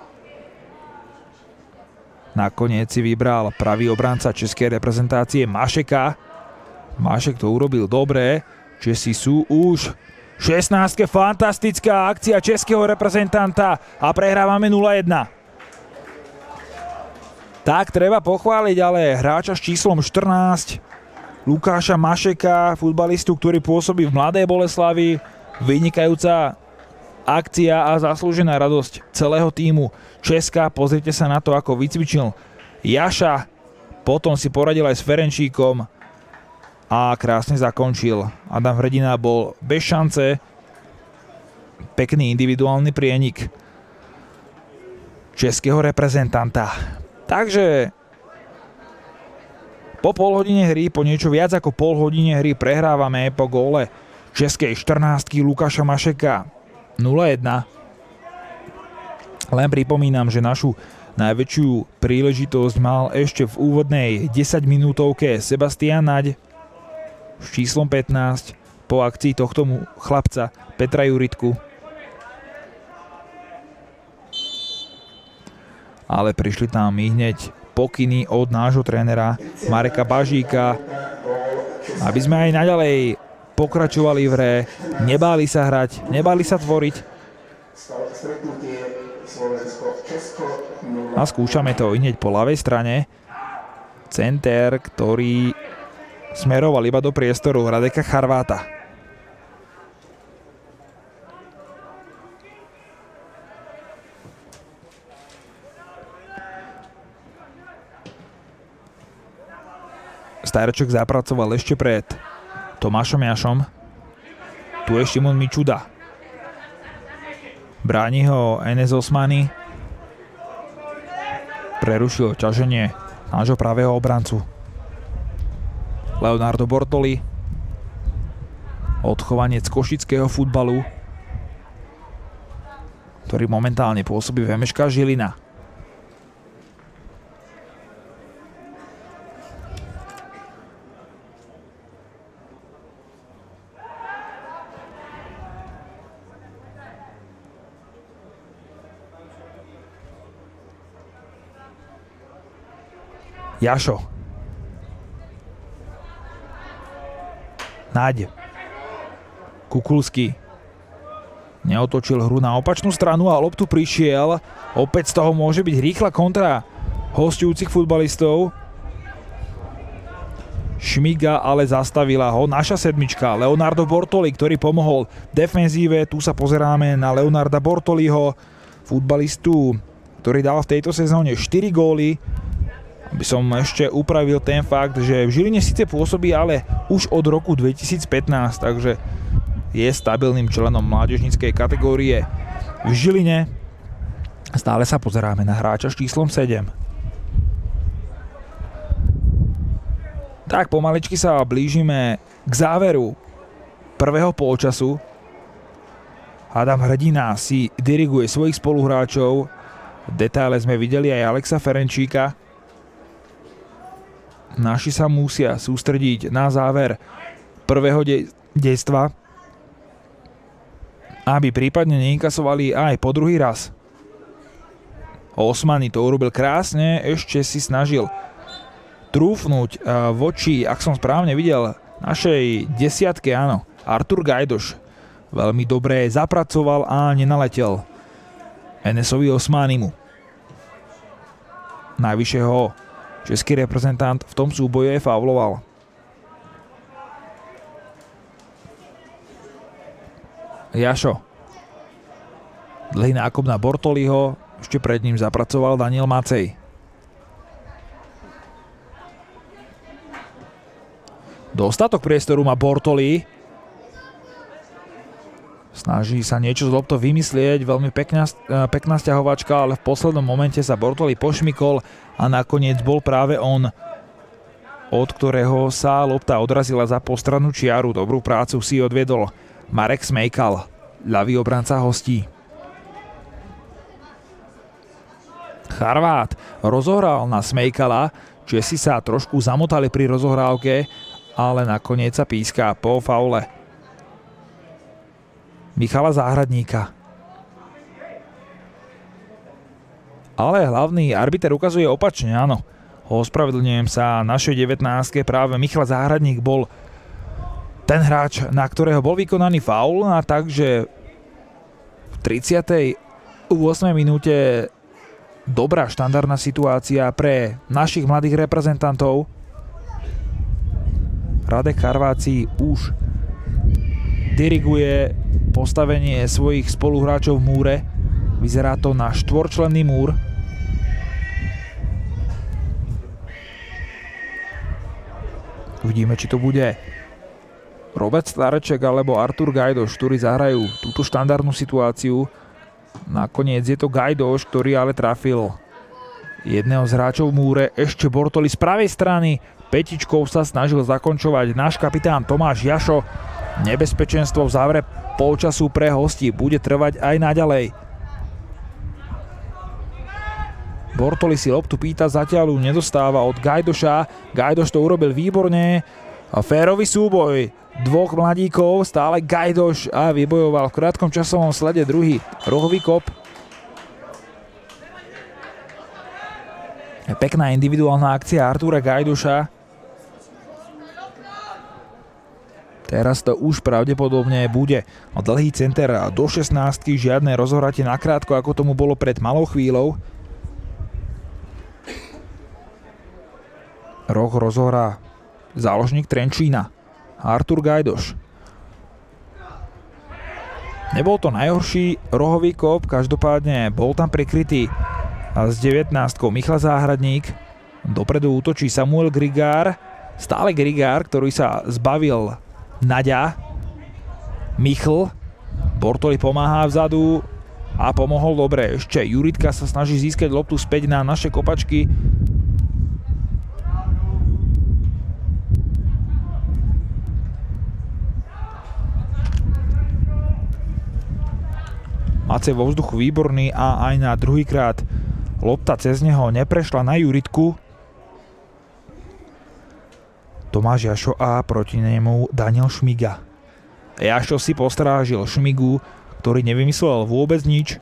Nakoniec si vybral pravý obranca českej reprezentácie Mašeka. Mašek to urobil dobre. Česi sú už v šestnástke. Fantastická akcia českého reprezentanta a prehrávame nula jedna. Tak treba pochváliť ale hráča s číslom štrnásť. Lukáša Mašeka, futbalistu, ktorý pôsobí v Mladej Boleslavi. Vynikajúca akcia a zaslúžená radosť celého tímu Česka. Pozrite sa na to, ako vycvičil Jaša. Potom si poradil aj s Ferenčíkom a krásne zakončil. Adam Hrdina bol bez šance. Pekný individuálny prienik českého reprezentanta. Takže po pol hodine hry, po niečo viac ako pol hodine hry prehrávame po góle českej štrnástky Lukáša Mašeka nula jedna. Len pripomínam, že našu najväčšiu príležitosť mal ešte v úvodnej desaťminútovke Sebastián Naď s číslom pätnásť po akcii tohto chlapca Petra Juritku. Ale prišli tam i hneď pokyny od nášho trénera Mareka Bažíka, aby sme aj naďalej pokračovali v hre, nebáli sa hrať, nebáli sa tvoriť. A skúšame to hneď po ľavej strane. Center, ktorý smeroval iba do priestoru Radeka Charváta. Starček zapracoval ešte pred Tomášom Jašom. Tu je Šimon Mičuda. Bráni ho Enes Osmani. Prerušil ťaženie nášho pravého obrancu. Leonardo Bortoli. Odchovanec košického futbalu, ktorý momentálne pôsobí v em eš ká Žilina. Jašo. Naď. Kukulský. Neotočil hru na opačnú stranu a loptu prišiel. Opäť z toho môže byť rýchla kontra hostujúcich futbalistov. Šmiga ale zastavila ho naša sedmička Leonardo Bortoli, ktorý pomohol defenzíve. Tu sa pozeráme na Leonarda Bortoliho, futbalistu, ktorý dal v tejto sezóne štyri góly. By som ešte upravil ten fakt, že v Žiline síce pôsobí, ale už od roku dvetisícpätnásť, takže je stabilným členom mládežníckej kategórie v Žiline. Stále sa pozeráme na hráča s číslom sedem. Tak pomaličky sa blížime k záveru prvého polčasu. Adam Hrdina si diriguje svojich spoluhráčov. V detaile sme videli aj Alexa Ferenčíka. Naši sa musia sústrediť na záver prvého dej- dejstva, aby prípadne neinkasovali aj po druhý raz. Osmani to urobil krásne, ešte si snažil trúfnuť voči, ak som správne videl, našej desiatke, áno, Artur Gajdoš. Veľmi dobre zapracoval a nenaletel Enesovi Osmanimu. Najvyššie ho český reprezentant v tom súboje fauloval. Jašo. Dlhý nákop na Bortoliho, ešte pred ním zapracoval Daniel Macej. Dostatok priestoru má Bortoli. Snaží sa niečo z loptou vymyslieť, veľmi pekná, pekná sťahovačka, ale v poslednom momente sa Bortoli pošmykol a nakoniec bol práve on, od ktorého sa lopta odrazila za postranú čiaru. Dobrú prácu si odviedol Marek Smejkal, ľavý obranca hostí. Charvát rozohral na Smejkala, Česi sa trošku zamotali pri rozohrávke, ale nakoniec sa píska po faule Michala Záhradníka. Ale hlavný arbiter ukazuje opačne, áno. Ospravedlňujem sa, našej devätnástke práve Michal Záhradník bol ten hráč, na ktorého bol vykonaný faul, a takže v tridsiatej ôsmej minúte dobrá štandardná situácia pre našich mladých reprezentantov. Radek Charváci už diriguje postavenie svojich spoluhráčov v múre. Vyzerá to na štvorčlenný múr. Uvidíme, či to bude Robert Stareček alebo Artur Gajdoš, ktorí zahrajú túto štandardnú situáciu. Nakoniec je to Gajdoš, ktorý ale trafil jedného z hráčov v múre. Ešte Bortoli z pravej strany. Petičkou sa snažil zakončovať náš kapitán Tomáš Jašo. Nebezpečenstvo v závere polčasu pre hostí bude trvať aj naďalej. Bortoli si loptu pýta, zatiaľ ju nedostáva od Gajdoša. Gajdoš to urobil výborne. Férový súboj dvoch mladíkov, stále Gajdoš a vybojoval v krátkom časovom slede druhý rohový kop. Pekná individuálna akcia Artúra Gajdoša. Teraz to už pravdepodobne bude dlhý center do šestnástky, žiadne rozohratie nakrátko, ako tomu bolo pred malou chvíľou. Roh rozohrá záložník Trenčína, Artur Gajdoš. Nebol to najhorší rohový kop, každopádne bol tam prikrytý s devätnástkou Michal Záhradník. Dopredu útočí Samuel Grigár, stále Grigár, ktorý sa zbavil Naďa. Michl, Bortoli pomáhá vzadu a pomohol dobre. Ešte Juritka sa snaží získať loptu späť na naše kopačky. Macej vo vzduchu výborný a aj na druhýkrát lopta cez neho neprešla na Juritku. Tomáš Jašo a proti nemu Daniel Šmiga. Jašo si postrážil Šmigu, ktorý nevymyslel vôbec nič.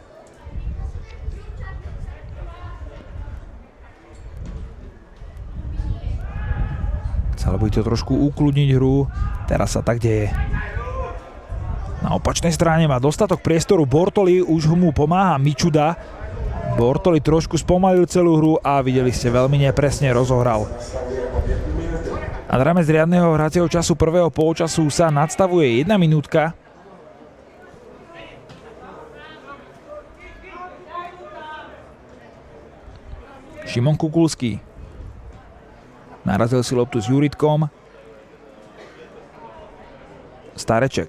Chcel by to trošku ukludniť hru, teraz sa tak deje. Na opačnej strane má dostatok priestoru Bortoli, už mu pomáha Mičuda. Bortoli trošku spomalil celú hru a videli ste, veľmi nepresne rozohral. Nad rámec riadneho hracieho času prvého polčasu sa nadstavuje jedna minútka. Šimon Kukulský narazil si loptu s Juritkom. Stareček.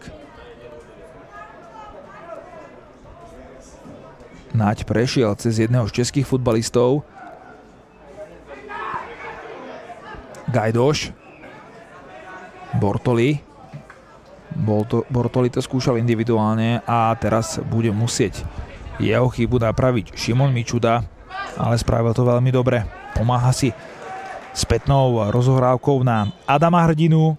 Naď prešiel cez jedného z českých futbalistov. Gajdoš. Bortoli. Bortoli to skúšal individuálne a teraz bude musieť jeho chybu napraviť Šimon Mičuda, ale spravil to veľmi dobre. Pomáha si spätnou rozohrávkou na Adama Hrdinu,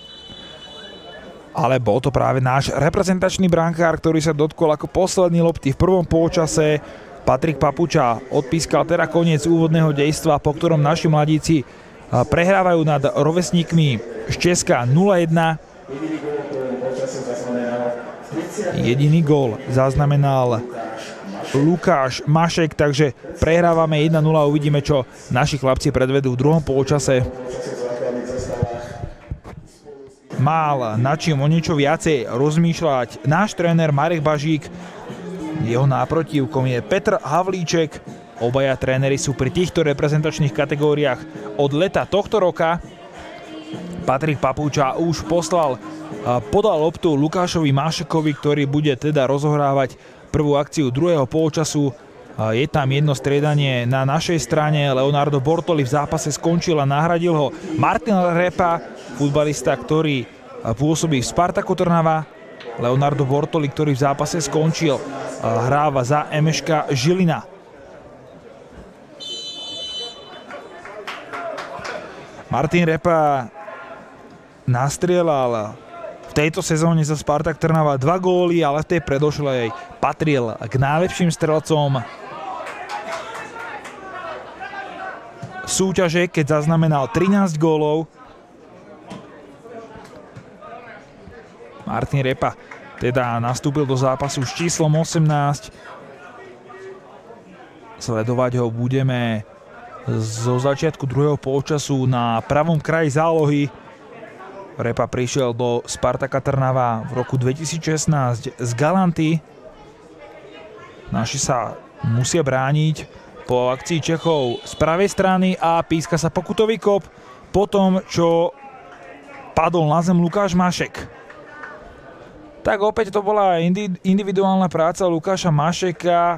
ale bol to práve náš reprezentačný brankár, ktorý sa dotkol ako posledný lopty v prvom polčase. Patrik Papuča odpískal teda koniec úvodného dejstva, po ktorom naši mladíci prehrávajú nad rovesníkmi z Česka nula jedna. Jediný gól zaznamenal Lukáš Mašek, takže prehrávame jeden nula. Uvidíme, čo naši chlapci predvedú v druhom polčase. Mal na čím o niečo viacej rozmýšľať náš tréner Marek Bažík. Jeho náprotivkom je Petr Havlíček. Obaja tréneri sú pri týchto reprezentačných kategóriách od leta tohto roka. Patrik Papúča už poslal, podal loptu Lukášovi Mášekovi, ktorý bude teda rozohrávať prvú akciu druhého polčasu. Je tam jedno striedanie na našej strane. Leonardo Bortoli v zápase skončil a nahradil ho Martin Repa, futbalista, ktorý pôsobí v Spartaku Trnava. Leonardo Bortoli, ktorý v zápase skončil, hráva za em eš ká Žilina. Martin Repa nastrieľal v tejto sezóne za Spartak Trnava dva góly, ale v tej predošlej patril k najlepším strelcom súťaže, keď zaznamenal trinásť gólov. Martin Repa teda nastúpil do zápasu s číslom osemnásť. Sledovať ho budeme zo začiatku druhého polčasu na pravom kraji zálohy. Repa prišiel do Spartaka Trnava v roku dvetisícšestnásť z Galanty. Naši sa musia brániť po akcii Čechov z pravej strany a píska sa pokutový kop po tom, čo padol na zem Lukáš Mašek. Tak opäť to bola individuálna práca Lukáša Mašeka.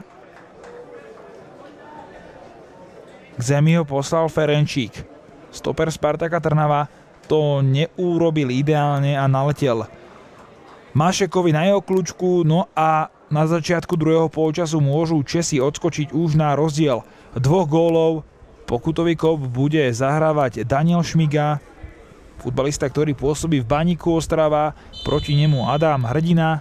K zemi ho poslal Ferenčík. Stoper Spartaka Trnava to neurobil ideálne a naletel Mašekovi na jeho kľúčku, no a na začiatku druhého polčasu môžu Česi odskočiť už na rozdiel dvoch gólov. Pokutový kop bude zahrávať Daniel Šmiga, futbalista, ktorý pôsobí v Baníku Ostrava, proti nemu Adam Hrdina.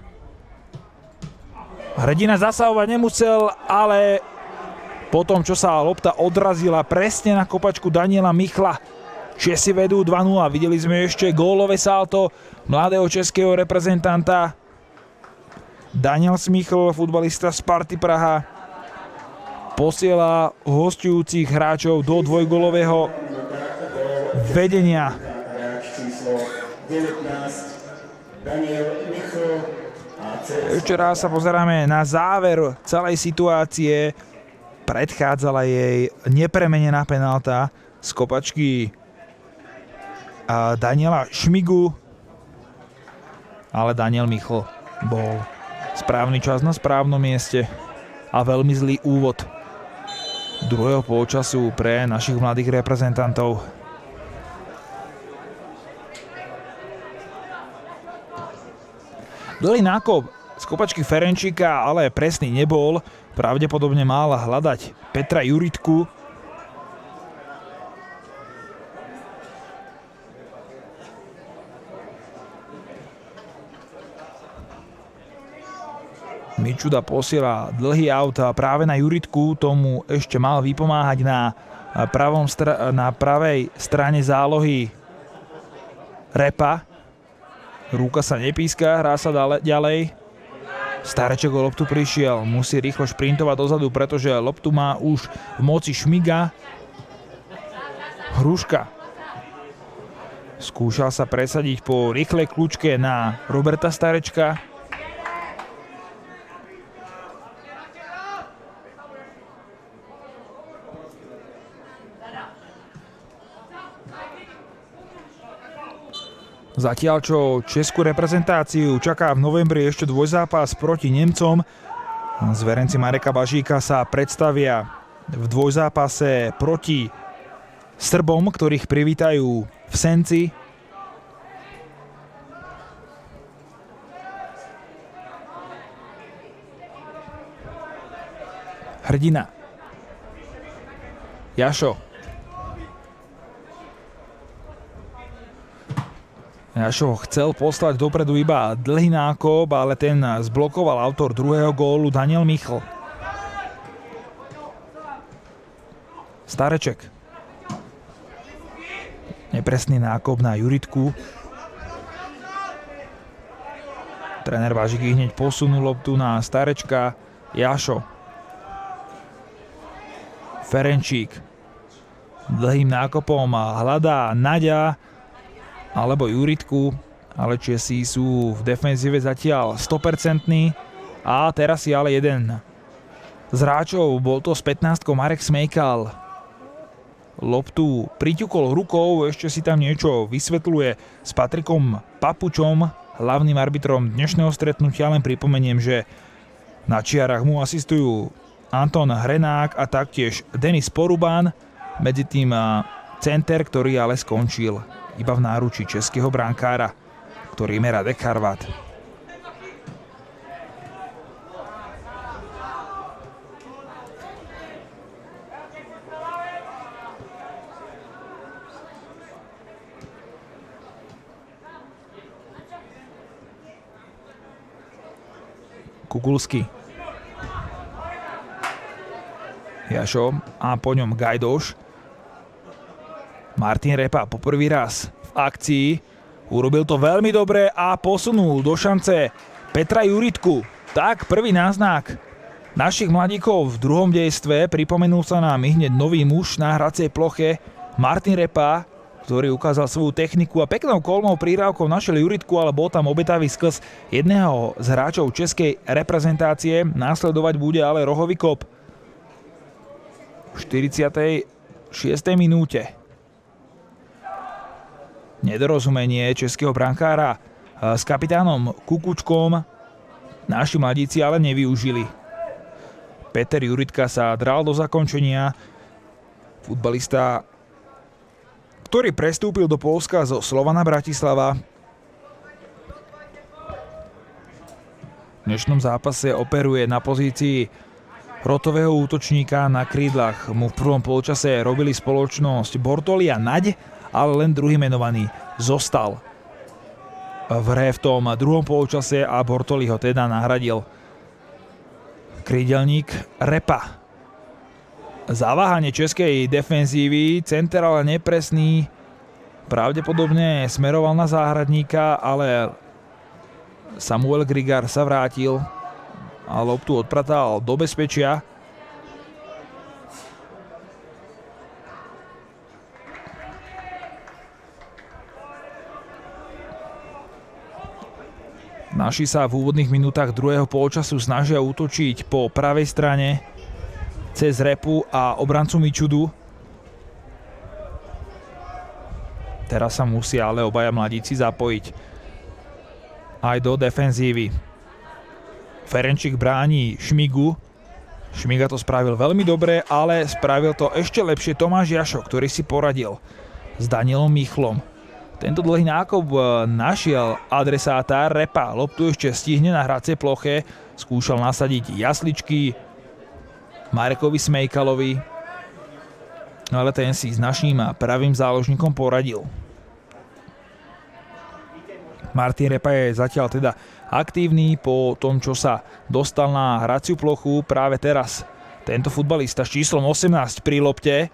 Hrdina zasahovať nemusel, ale po tom, čo sa lopta odrazila presne na kopačku Daniela Michla, Česi vedú dva nula. Videli sme ešte gólové salto mladého českého reprezentanta. Daniel Smichl, futbalista Sparty Praha, posiela hosťujúcich hráčov do dvojgólového vedenia. Ešte raz sa pozeráme na záver celej situácie. Predchádzala jej nepremenená penálta z kopačky a Daniela Šmigu, ale Daniel Michl bol správny čas na správnom mieste a veľmi zlý úvod druhého polčasu pre našich mladých reprezentantov. Dlhý nákop z kopačky Ferenčíka ale presný nebol, pravdepodobne mal hľadať Petra Juritku. Mičuda posiela dlhý aut práve na Juritku, tomu ešte mal vypomáhať na, pravom stra- na pravej strane zálohy Repa. Rúka sa nepíska, hrá sa ďalej. Stareček o loptu prišiel, musí rýchlo šprintovať dozadu, pretože loptu má už v moci Šmiga. Hruška skúšal sa presadiť po rýchlej kľúčke na Roberta Starečka. Zatiaľ, čo českú reprezentáciu čaká v novembri ešte dvojzápas proti Nemcom, zverenci Mareka Bažíka sa predstavia v dvojzápase proti Srbom, ktorých privítajú v Senci. Hrdina. Jašo. Jašo chcel poslať dopredu iba dlhý nákop, ale ten zblokoval autor druhého gólu Daniel Michl. Stareček. Nepresný nákop na Juritku. Tréner Bažiky hneď posunul loptu na Starečka. Jašo. Ferenčík. Dlhým nákopom hľadá Naďa alebo Juritku, ale Česi sú v defenzíve zatiaľ sto percent a teraz si ale jeden z hráčov, bol to s pätnástkou Marek Smejkal, loptu priťukol rukou, ešte si tam niečo vysvetľuje s Patrikom Papučom, hlavným arbitrom dnešného stretnutia. Len pripomeniem, že na čiarach mu asistujú Anton Hrenák a taktiež Denis Porubán, medzi tým center, ktorý ale skončil iba v náručí českého brankára, ktorým je Radek Charvat. Kukulský. Jašo a po ňom Gajdoš. Martin Repa poprvý raz v akcii, urobil to veľmi dobre a posunul do šance Petra Juritku. Tak, prvý náznak našich mladíkov v druhom dejstve, pripomenul sa nám hneď nový muž na hracej ploche, Martin Repa, ktorý ukázal svoju techniku a peknou kolmou prírávkou našiel Juritku, ale bol tam obetavý sklz jedného z hráčov českej reprezentácie. Následovať bude ale rohový kop. V štyridsiatej šiestej minúte. Nedorozumenie českého brankára s kapitánom Kukučkom naši mladíci ale nevyužili. Peter Juritka sa dral do zakončenia. Futbalista, ktorý prestúpil do Poľska zo Slovana Bratislava. V dnešnom zápase operuje na pozícii rotového útočníka. Na krídlach mu v prvom polčase robili spoločnosť Bortoli a Naď, ale len druhý menovaný zostal v hre v tom druhom polčase a Bortoli ho teda nahradil krídelník Repa. Zaváhanie českej defenzívy, center ale nepresný, pravdepodobne smeroval na záhradníka, ale Samuel Grigar sa vrátil a loptu odpratal do bezpečia. Naši sa v úvodných minútach druhého polčasu snažia útočiť po pravej strane cez Repu a obrancu Mičudu. Teraz sa musia ale obaja mladíci zapojiť aj do defenzívy. Ferenčík bráni Šmigu. Šmiga to spravil veľmi dobre, ale spravil to ešte lepšie Tomáš Jašo, ktorý si poradil s Danielom Michlom. Tento dlhý nákop našiel adresáta Repa. Loptu ešte stihne na hracej ploche. Skúšal nasadiť jasličky Marekovi Smejkalovi, ale ten si s naším pravým záložníkom poradil. Martin Repa je zatiaľ teda aktívny po tom, čo sa dostal na hraciu plochu práve teraz. Tento futbalista s číslom osemnásť pri lopte.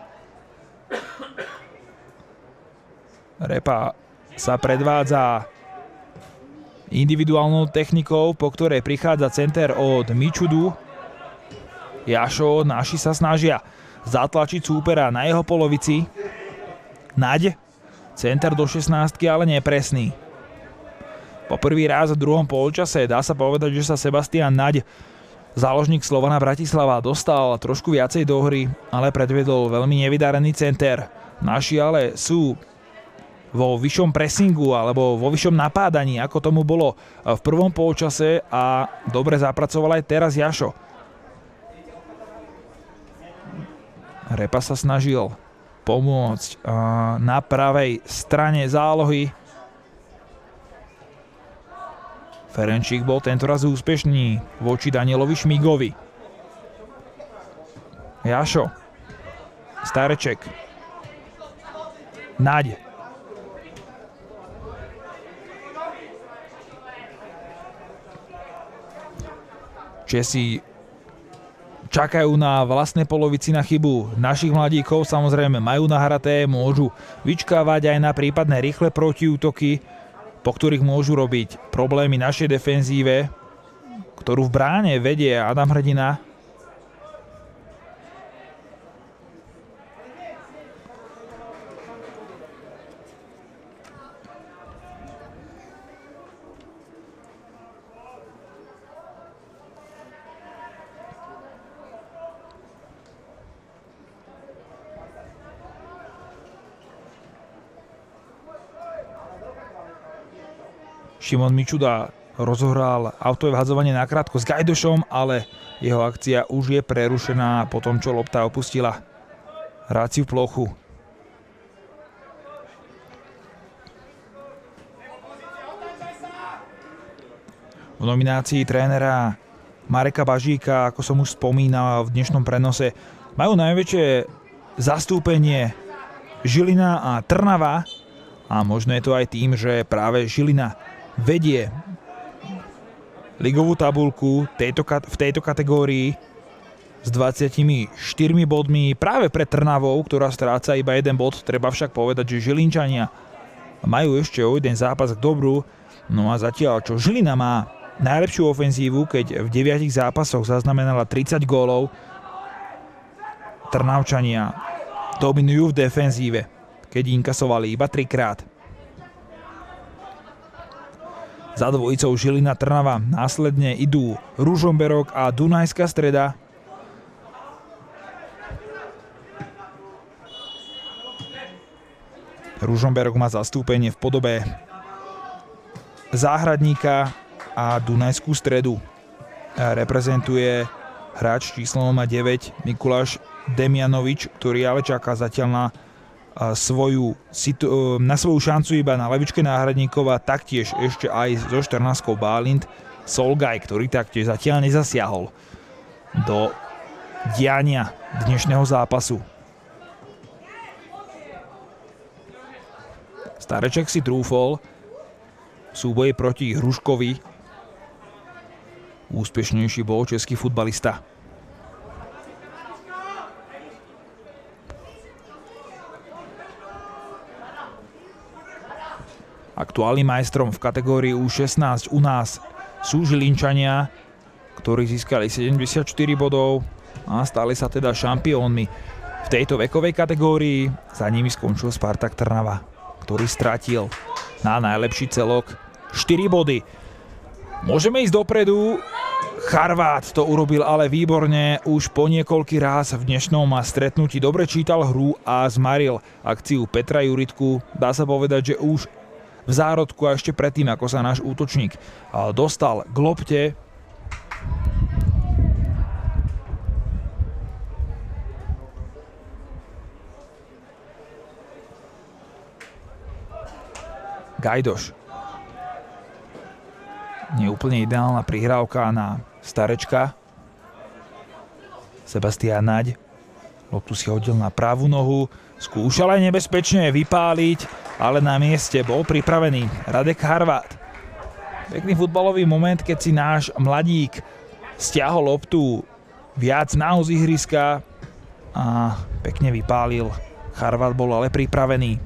Repa sa predvádza individuálnou technikou, po ktorej prichádza center od Mičudu. Jašo, naši sa snažia zatlačiť súpera na jeho polovici. Naď, center do šestnástky, ale nepresný. Po prvý raz v druhom polčase dá sa povedať, že sa Sebastian Naď, záložník Slovana Bratislava, dostal trošku viacej do hry, ale predvedol veľmi nevydarený center. Naši ale sú vo vyššom pressingu alebo vo vyššom napádaní, ako tomu bolo v prvom polčase, a dobre zapracoval aj teraz Jašo. Repa sa snažil pomôcť na pravej strane zálohy. Ferenčík bol tentoraz úspešný voči Danielovi Šmigovi. Jašo. Stareček. Naď. Česi čakajú na vlastnej polovici na chybu našich mladíkov, samozrejme majú nahraté, môžu vyčkávať aj na prípadné rýchle protiútoky, po ktorých môžu robiť problémy našej defenzíve, ktorú v bráne vedie Adam Hrdina. Šimon Mičuda rozohral autové vhadzovanie nakrátko s Gajdošom, ale jeho akcia už je prerušená po tom, čo lopta opustila hraciu plochu. V nominácii trénera Mareka Bažíka, ako som už spomínal v dnešnom prenose, majú najväčšie zastúpenie Žilina a Trnava, a možno je to aj tým, že práve Žilina vedie ligovú tabuľku tejto, v tejto kategórii s dvadsiatimi štyrmi bodmi práve pred Trnavou, ktorá stráca iba jeden bod. Treba však povedať, že Žilinčania majú ešte o jeden zápas k dobru. No a zatiaľ, čo Žilina má najlepšiu ofenzívu, keď v deviatich zápasoch zaznamenala tridsať gólov, Trnavčania dominujú v defenzíve. keď inkasovali iba trikrát. Za dvojicou Žilina Trnava následne idú Ružomberok a Dunajská Streda. Ružomberok má zastúpenie v podobe Záhradníka a Dunajskú Stredu. Reprezentuje hráč číslom deväť Mikuláš Demianovič, ktorý ale čaká zatiaľ na svoju, na svoju šancu iba na lavičke náhradníkov a taktiež ešte aj so štrnástkou Bálint Solgaj, ktorý taktiež zatiaľ nezasiahol do diania dnešného zápasu. Stareček si trúfol v súboji proti Hruškovi. Úspešnejší bol český futbalista. Aktuálnym majstrom v kategórii U šestnásť u nás sú Žilinčania, ktorí získali sedemdesiatštyri bodov a stali sa teda šampiónmi v tejto vekovej kategórii. Za nimi skončil Spartak Trnava, ktorý stratil na najlepší celok štyri body. Môžeme ísť dopredu. Charvát to urobil ale výborne už po niekoľký raz v dnešnom stretnutí. Dobre čítal hru a zmaril akciu Petra Juritku. Dá sa povedať, že už v zárodku a ešte predtým, ako sa náš útočník dostal k lopte. Gajdoš. Neúplne ideálna prihrávka na Starečka. Sebastián Naď. Loptu si hodil na pravú nohu. Skúšal aj nebezpečne vypáliť, ale na mieste bol pripravený Radek Charvát. Pekný futbalový moment, keď si náš mladík stiahol loptu viac na z ihriska a pekne vypálil. Charvát bol ale pripravený.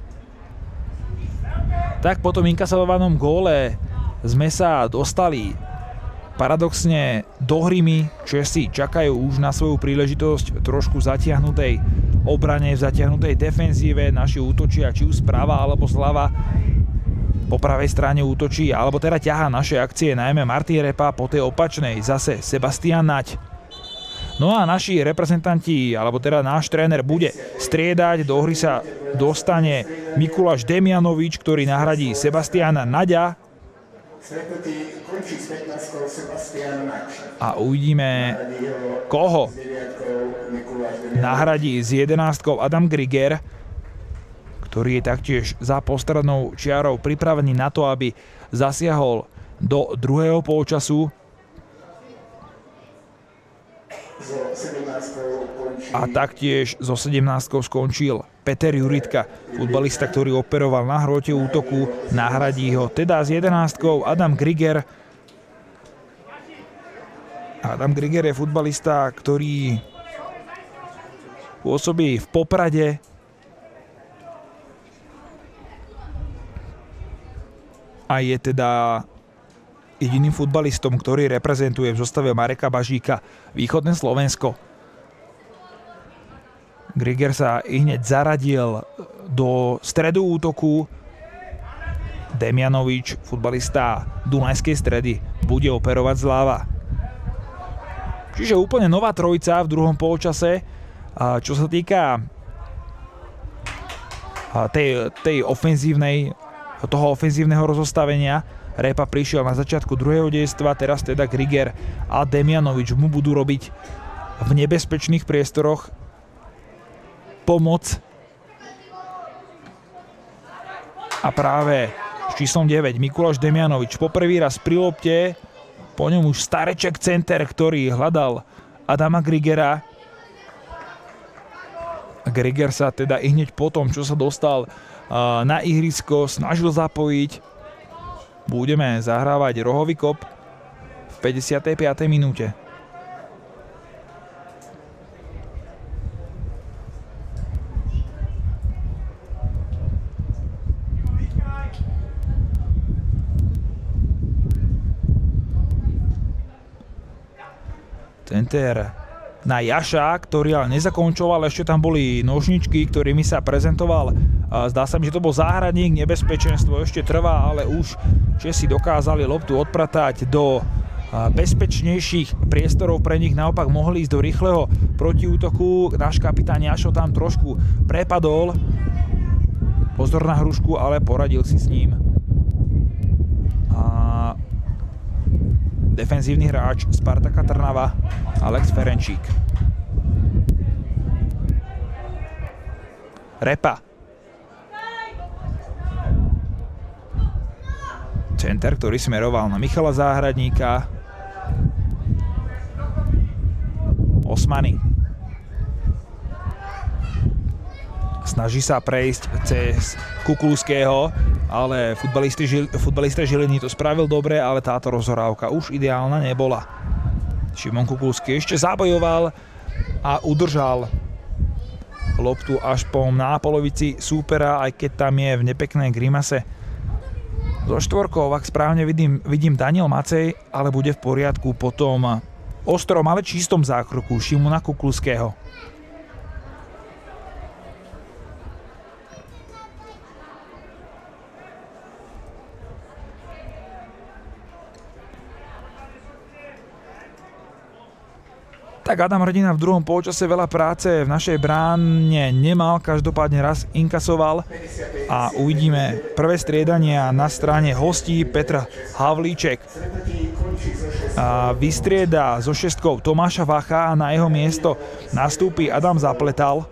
Tak po tom inkasovanom góle sme sa dostali paradoxne do hry. Česi čakajú už na svoju príležitosť trošku zatiahnutej obrane, v zatiahnutej defenzíve. Naši útočia či už sprava alebo zľava. Po pravej strane útočí, alebo teda ťahá naše akcie najmä Martin Repa, po tej opačnej zase Sebastián Naď. No a naši reprezentanti, alebo teda náš tréner bude striedať. Do hry sa dostane Mikuláš Demianovič, ktorý nahradí Sebastiána Naďa. A uvidíme, koho nahradí s jedenástkou Adam Griger, ktorý je taktiež za postradnou čiarou pripravený na to, aby zasiahol do druhého polčasu. A taktiež so sedemnástkou skončil Peter Juritka, futbalista, ktorý operoval na hrote útoku, nahradí ho teda s jedenástkou Adam Griger. Adam Griger je futbalista, ktorý pôsobí v Poprade. A je teda jediným futbalistom, ktorý reprezentuje v zostave Mareka Bažíka východné Slovensko. Griger sa i hneď zaradil do stredu útoku. Demianovič, futbalista Dunajskej Stredy, bude operovať zľava. Čiže úplne nová trojica v druhom polčase. Čo sa týka tej, tej ofenzívnej, toho ofenzívneho rozostavenia, Repa prišiel na začiatku druhého dejstva, teraz teda Griger a Demianovič mu budú robiť v nebezpečných priestoroch pomoc. A práve s číslom deväť Mikuláš Demianovič poprvý raz pri lopte, po ňom už Stareček center, ktorý hľadal Adama Grigera. Griger sa teda i hneď po tom, čo sa dostal na ihrisko, snažil zapojiť. Budeme zahrávať rohový kop v päťdesiatej piatej minúte. Center na Jaša, ktorý ale nezakončoval, ešte tam boli nožničky, ktorými sa prezentoval Zdá sa mi, že to bol záhradník, nebezpečenstvo ešte trvá, ale už Česi dokázali loptu odpratať do bezpečnejších priestorov pre nich, naopak mohli ísť do rýchleho protiútoku. Náš kapitán Jašo tam trošku prepadol. Pozor na hrušku, ale poradil si s ním. A defenzívny hráč Spartaka Trnava Alex Ferenčík. Repa. Center, ktorý smeroval na Michala Záhradníka. Osmany. Snaží sa prejsť cez Kukulského, ale futbalista Žiliny to spravil dobre, ale táto rozhrávka už ideálna nebola. Šimon Kukulský ešte zabojoval a udržal loptu až po na polovici súpera, aj keď tam je v nepeknej grimase. Zo štvorkou, ak správne vidím, vidím Daniel Macej, ale bude v poriadku po tom ostrom, ale čistom zákroku Šimona Kukulského. Tak Adam Hrdina v druhom polčase veľa práce v našej bráne nemal, každopádne raz inkasoval a uvidíme prvé striedania na strane hostí. Petr Havlíček a vystrieda so šestkou Tomáša Vacha a na jeho miesto nastúpi Adam Zapletal.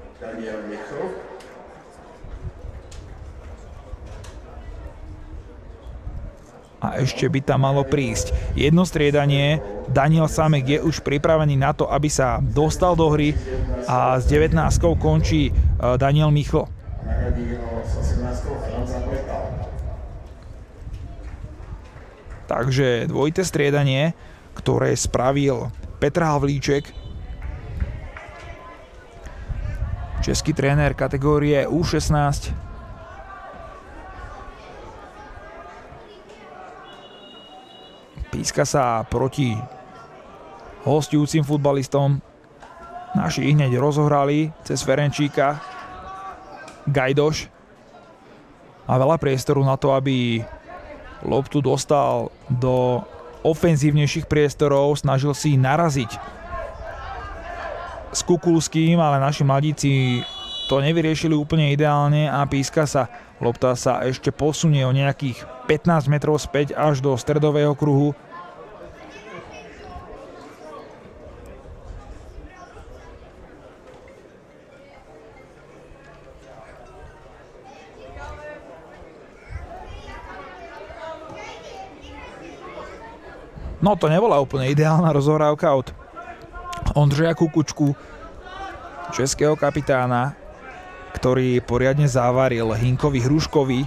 A ešte by tam malo prísť jedno striedanie. Daniel Samek je už pripravený na to, aby sa dostal do hry a s devätnástkou končí Daniel Michl. Takže dvojité striedanie, ktoré spravil Petr Havlíček. Český tréner kategórie U šestnásť. Píska sa proti hostujúcim futbalistom. Naši hneď rozohrali cez Ferenčíka. Gajdoš. A veľa priestoru na to, aby loptu dostal do ofenzívnejších priestorov. Snažil si naraziť s Kukulským, ale naši mladíci to nevyriešili úplne ideálne a píska sa. Lopta sa ešte posunie o nejakých pätnásť metrov späť až do stredového kruhu. No to nebola úplne ideálna rozohrávka od Ondřeja Kukučku, českého kapitána, ktorý poriadne závaril Hinkovi Hruškovi.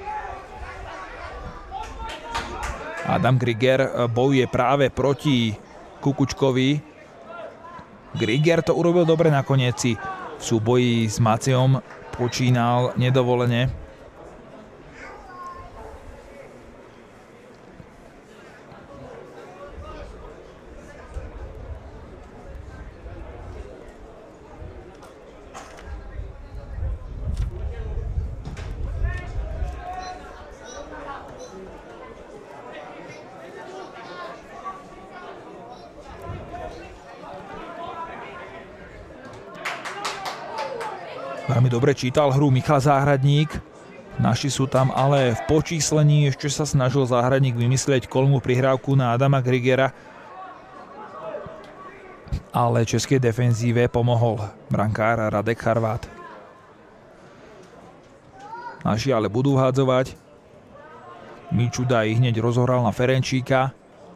Adam Griger bojuje práve proti Kukučkovi. Griger to urobil dobre, nakoniec si v súboji s Macejom počínal nedovolene. Veľmi dobre čítal hru Michal Záhradník. Naši sú tam ale v počíslení. Ešte sa snažil Záhradník vymyslieť kolmú prihrávku na Adama Grigera. Ale českej defenzíve pomohol brankár Radek Charvát. Naši ale budú hádzovať. Mičuda ich hneď rozohral na Ferenčíka.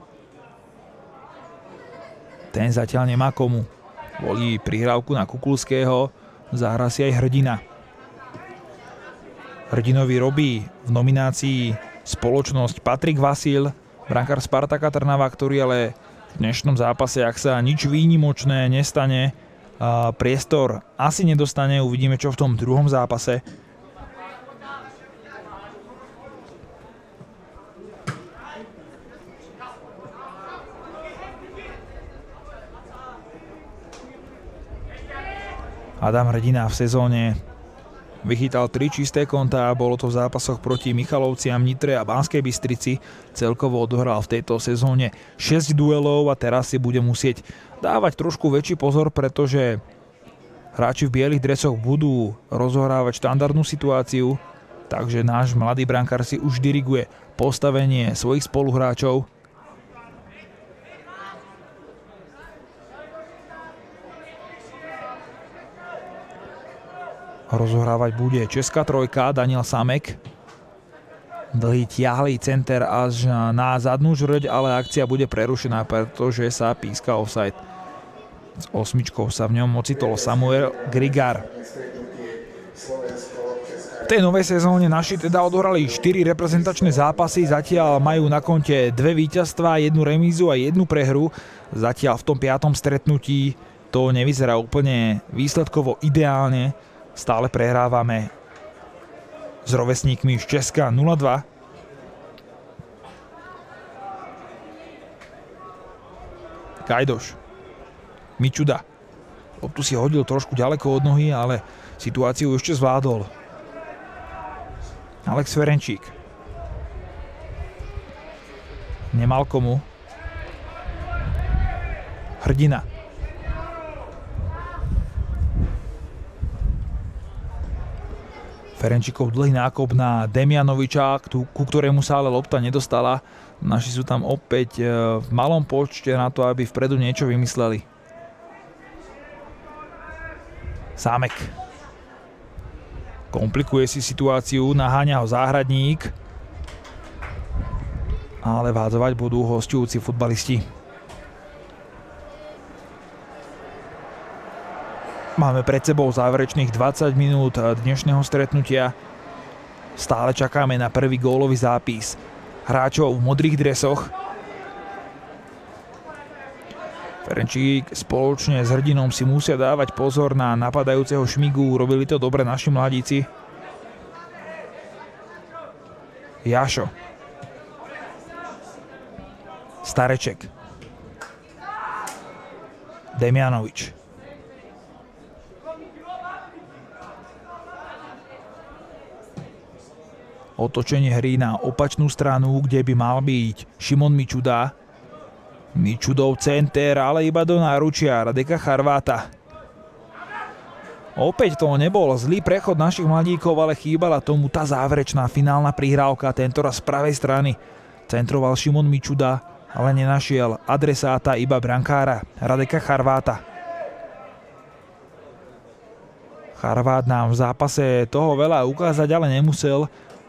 Ten zatiaľ nemá komu. Volí prihrávku na Kukulského. Zahrá si aj Hrdina. Hrdinovi robí v nominácii spoločnosť Patrik Vasil, brankár Spartaka Trnava, ktorý ale v dnešnom zápase, ak sa nič výnimočné nestane, priestor asi nedostane. Uvidíme, čo v tom druhom zápase. Adam Hrdina v sezóne Vychytal tri čisté kontá, bolo to v zápasoch proti Michalovciam, Nitre a Banskej Bystrici. Celkovo odohral v tejto sezóne šesť duelov a teraz si bude musieť dávať trošku väčší pozor, pretože hráči v bielých dresoch budú rozohrávať štandardnú situáciu, takže náš mladý brankár si už diriguje postavenie svojich spoluhráčov. Rozohrávať bude česká trojka, Daniel Samek. Dlhý tiahlý center až na zadnú žrť, ale akcia bude prerušená, pretože sa píska offside. S osmičkou sa v ňom ocitol Samuel Grigar. V tej novej sezóne naši teda odohrali štyri reprezentačné zápasy, zatiaľ majú na konte dve víťazstvá, jednu remízu a jednu prehru. Zatiaľ v tom piatom stretnutí to nevyzerá úplne výsledkovo ideálne. Stále prehrávame s rovesníkmi z Česka nula dva. Gajdoš. Mičuda. Loptu si hodil trošku ďaleko od nohy, ale situáciu ešte zvládol. Alex Ferenčík. Nemal komu. Hrdina. Ferenčíkov dlhý nákop na Demianoviča, ku ktorému sa ale lopta nedostala. Naši sú tam opäť v malom počte na to, aby vpredu niečo vymysleli. Sámek. Komplikuje si situáciu, naháňa ho záhradník. Ale vádzovať budú hosťujúci futbalisti. Máme pred sebou záverečných dvadsať minút dnešného stretnutia. Stále čakáme na prvý gólový zápis hráčov v modrých dresoch. Ferenčík spoločne s Hrdinom si musia dávať pozor na napadajúceho Šmigu. Robili to dobre naši mladíci. Jašo. Stareček. Demianovič. Otočenie hry na opačnú stranu, kde by mal byť Šimon Mičuda. Mičudov center, ale iba do náručia Radeka Charváta. Opäť to nebol zlý prechod našich mladíkov, ale chýbala tomu tá záverečná finálna prihrávka, tentoraz z pravej strany. Centroval Šimon Mičuda, ale nenašiel adresáta, iba brankára Radeka Charváta. Charvát nám v zápase toho veľa ukázať, ale nemusel.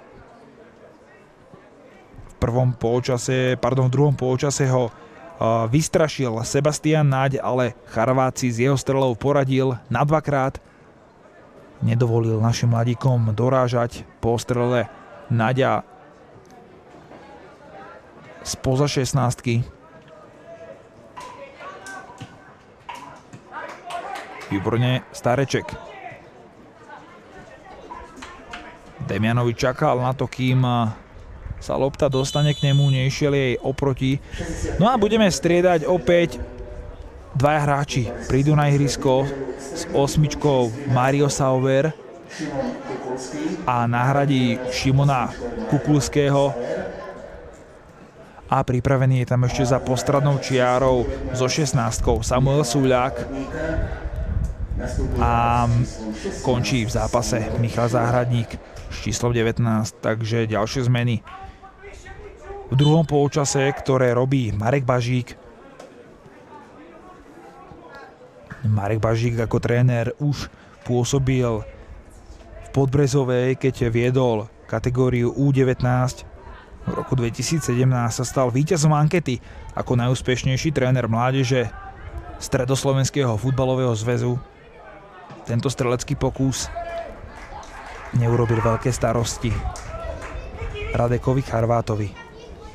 V prvom polčase, pardon, v druhom polčase ho uh, vystrašil Sebastian Naď, ale Charvát si z jeho strelou poradil na dvakrát. Nedovolil našim mladíkom dorážať po strele Naďa spoza šestnástky. Výborne Stareček. Demianovič čakal na to, kým sa lopta dostane k nemu, nešiel jej oproti. No a budeme striedať opäť dvaja hráči. Prídu na ihrisko s osmičkou Mario Sauber a nahradí Šimona Kukulského. A pripravený je tam ešte za postradnou čiarou so šestnástkou Samuel Súľák. A končí v zápase Michal Záhradník s číslom devätnásť, takže ďalšie zmeny v druhom polčase, ktoré robí Marek Bažík. Marek Bažík ako tréner už pôsobil v Podbrezovej, keď viedol kategóriu ú devätnásť. V roku dvetisícsedemnásť sa stal víťazom ankety ako najúspešnejší tréner mládeže Stredoslovenského futbalového zväzu. Tento strelecký pokus neurobil veľké starosti Radekovi Charvátovi.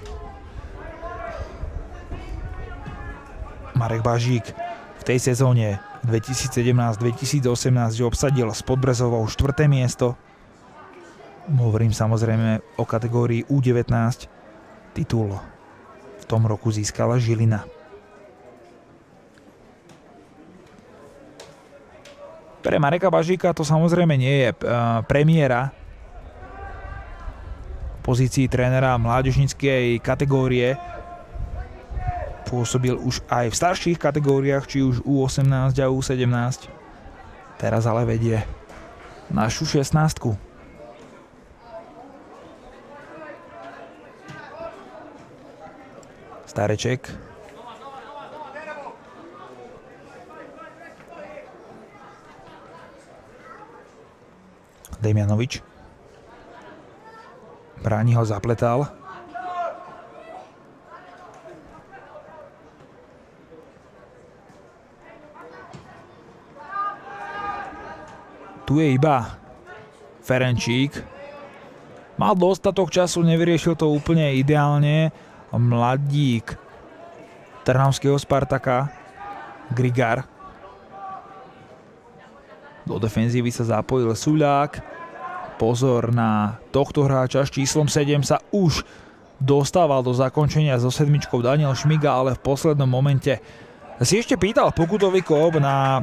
Marek Bažík v tej sezóne dvetisícsedemnásť dvetisícosemnásť obsadil s Podbrezovou štvrté miesto. Hovorím samozrejme o kategórii ú devätnásť. Titul v tom roku získala Žilina. Pre Mareka Bažíka to samozrejme nie je premiéra v pozícii trénera mládežníckej kategórie. Pôsobil už aj v starších kategóriách, či už U osemnásť a U sedemnásť. Teraz ale vedie našu šestnástku. Stareček. Demianovič. Bráni ho zapletal. Tu je iba Ferenčík. Mal dostatok času, nevyriešil to úplne ideálne. Mladík trnavského Spartaka Grigar. Do defenzívy sa zapojil Suľák. Pozor na tohto hráča s číslom sedem sa už dostával do zakončenia so sedmičkou Daniel Šmiga, ale v poslednom momente si ešte pýtal pokutový kop na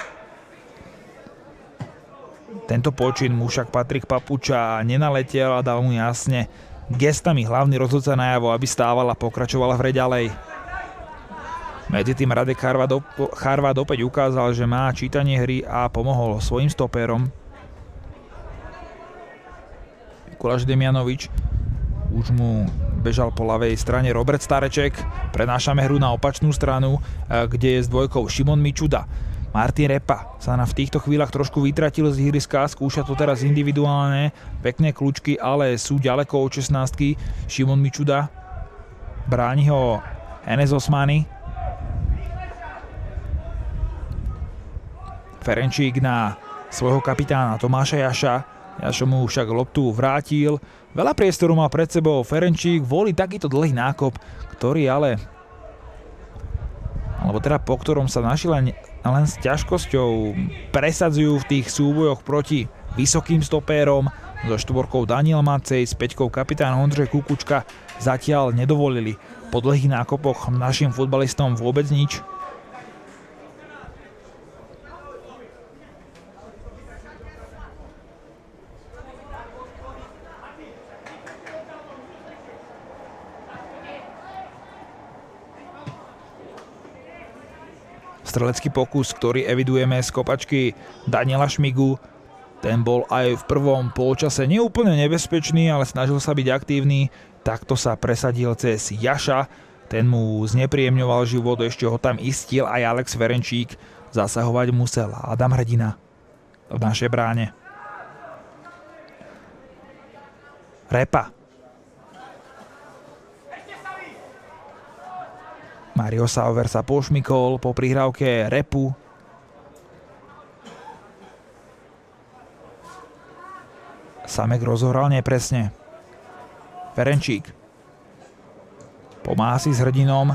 tento počin, mu však Patrik Papuča nenaletel a dal mu jasne gestami hlavný rozhodca najavo, aby stával a pokračoval v hre ďalej. Medzi tým Radek Charvad opäť ukázal, že má čítanie hry a pomohol svojim stopérom. Mikuláš Demianovič už mu bežal po ľavej strane Robert Stareček. Prenášame hru na opačnú stranu, kde je s dvojkou Šimon Mičuda. Martin Repa sa na v týchto chvíľach trošku vytratil z ihriska, skúša to teraz individuálne, pekné kľúčky, ale sú ďaleko od šestnástky. Šimon Mičuda, bráni ho Enes Osmani. Ferenčík na svojho kapitána Tomáša Jaša. Jašo mu však loptu vrátil. Veľa priestoru má pred sebou Ferenčík, volí takýto dlhý nákop, ktorý ale alebo teda po ktorom sa naši len, len s ťažkosťou presadzujú v tých súbojoch proti vysokým stopérom. So štvorkou Daniel Macej, s päťkou kapitán Ondřej Kukučka zatiaľ nedovolili po dlhých nákopoch našim futbalistom vôbec nič. Strelecký pokus, ktorý evidujeme z kopačky Daniela Šmigu. Ten bol aj v prvom polčase neúplne nebezpečný, ale snažil sa byť aktívny. Takto sa presadil cez Jaša. Ten mu znepríjemňoval život, ešte ho tam istil aj Alex Ferenčík. Zasahovať musel Adam Hrdina v našej bráne. Repa. Mario Sauer sa pošmykol po prihrávke Repu. Samek rozohral nepresne. Ferenčík. Pomáha si s Hrdinom.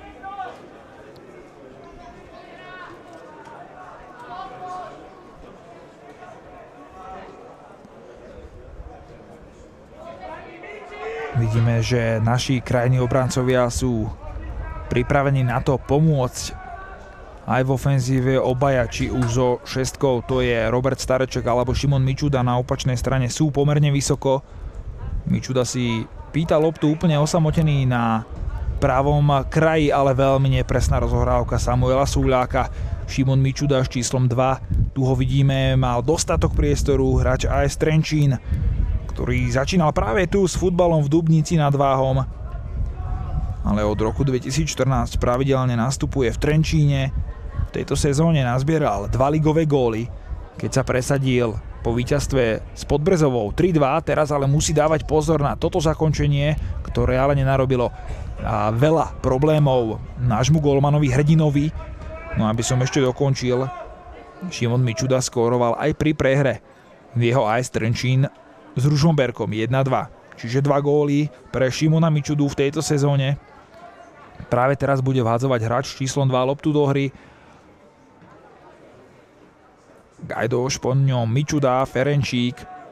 Vidíme, že naši krajní obrancovia sú pripravení na to pomôcť aj v ofenzíve. Obaja, či už so šestkou, to je Robert Stareček alebo Šimon Mičuda na opačnej strane, sú pomerne vysoko. Mičuda si pýta loptu úplne osamotený na pravom kraji, ale veľmi nepresná rozohrávka Samuela Súľáka. Šimon Mičuda s číslom dva, tu ho vidíme, mal dostatok priestoru, hráč á es Trenčín, ktorý začínal práve tu s futbalom v Dubnici nad Váhom, ale od roku dvetisícštrnásť pravidelne nastupuje v Trenčíne. V tejto sezóne nazbieral dva ligové góly, keď sa presadil po víťazstve s Podbrezovou tri dva, teraz ale musí dávať pozor na toto zakončenie, ktoré ale nenarobilo a veľa problémov nášmu gólmanovi Hrdinovi. No aby som ešte dokončil, Šimon Mičuda skóroval aj pri prehre v jeho á es Trenčín s Ružomberkom jedna dva, čiže dva góly pre Šimona Mičudu v tejto sezóne. Práve teraz bude vhádzovať hráč číslom dva loptu do hry. Gajdoš, po ňom Mičuda, Ferenčík.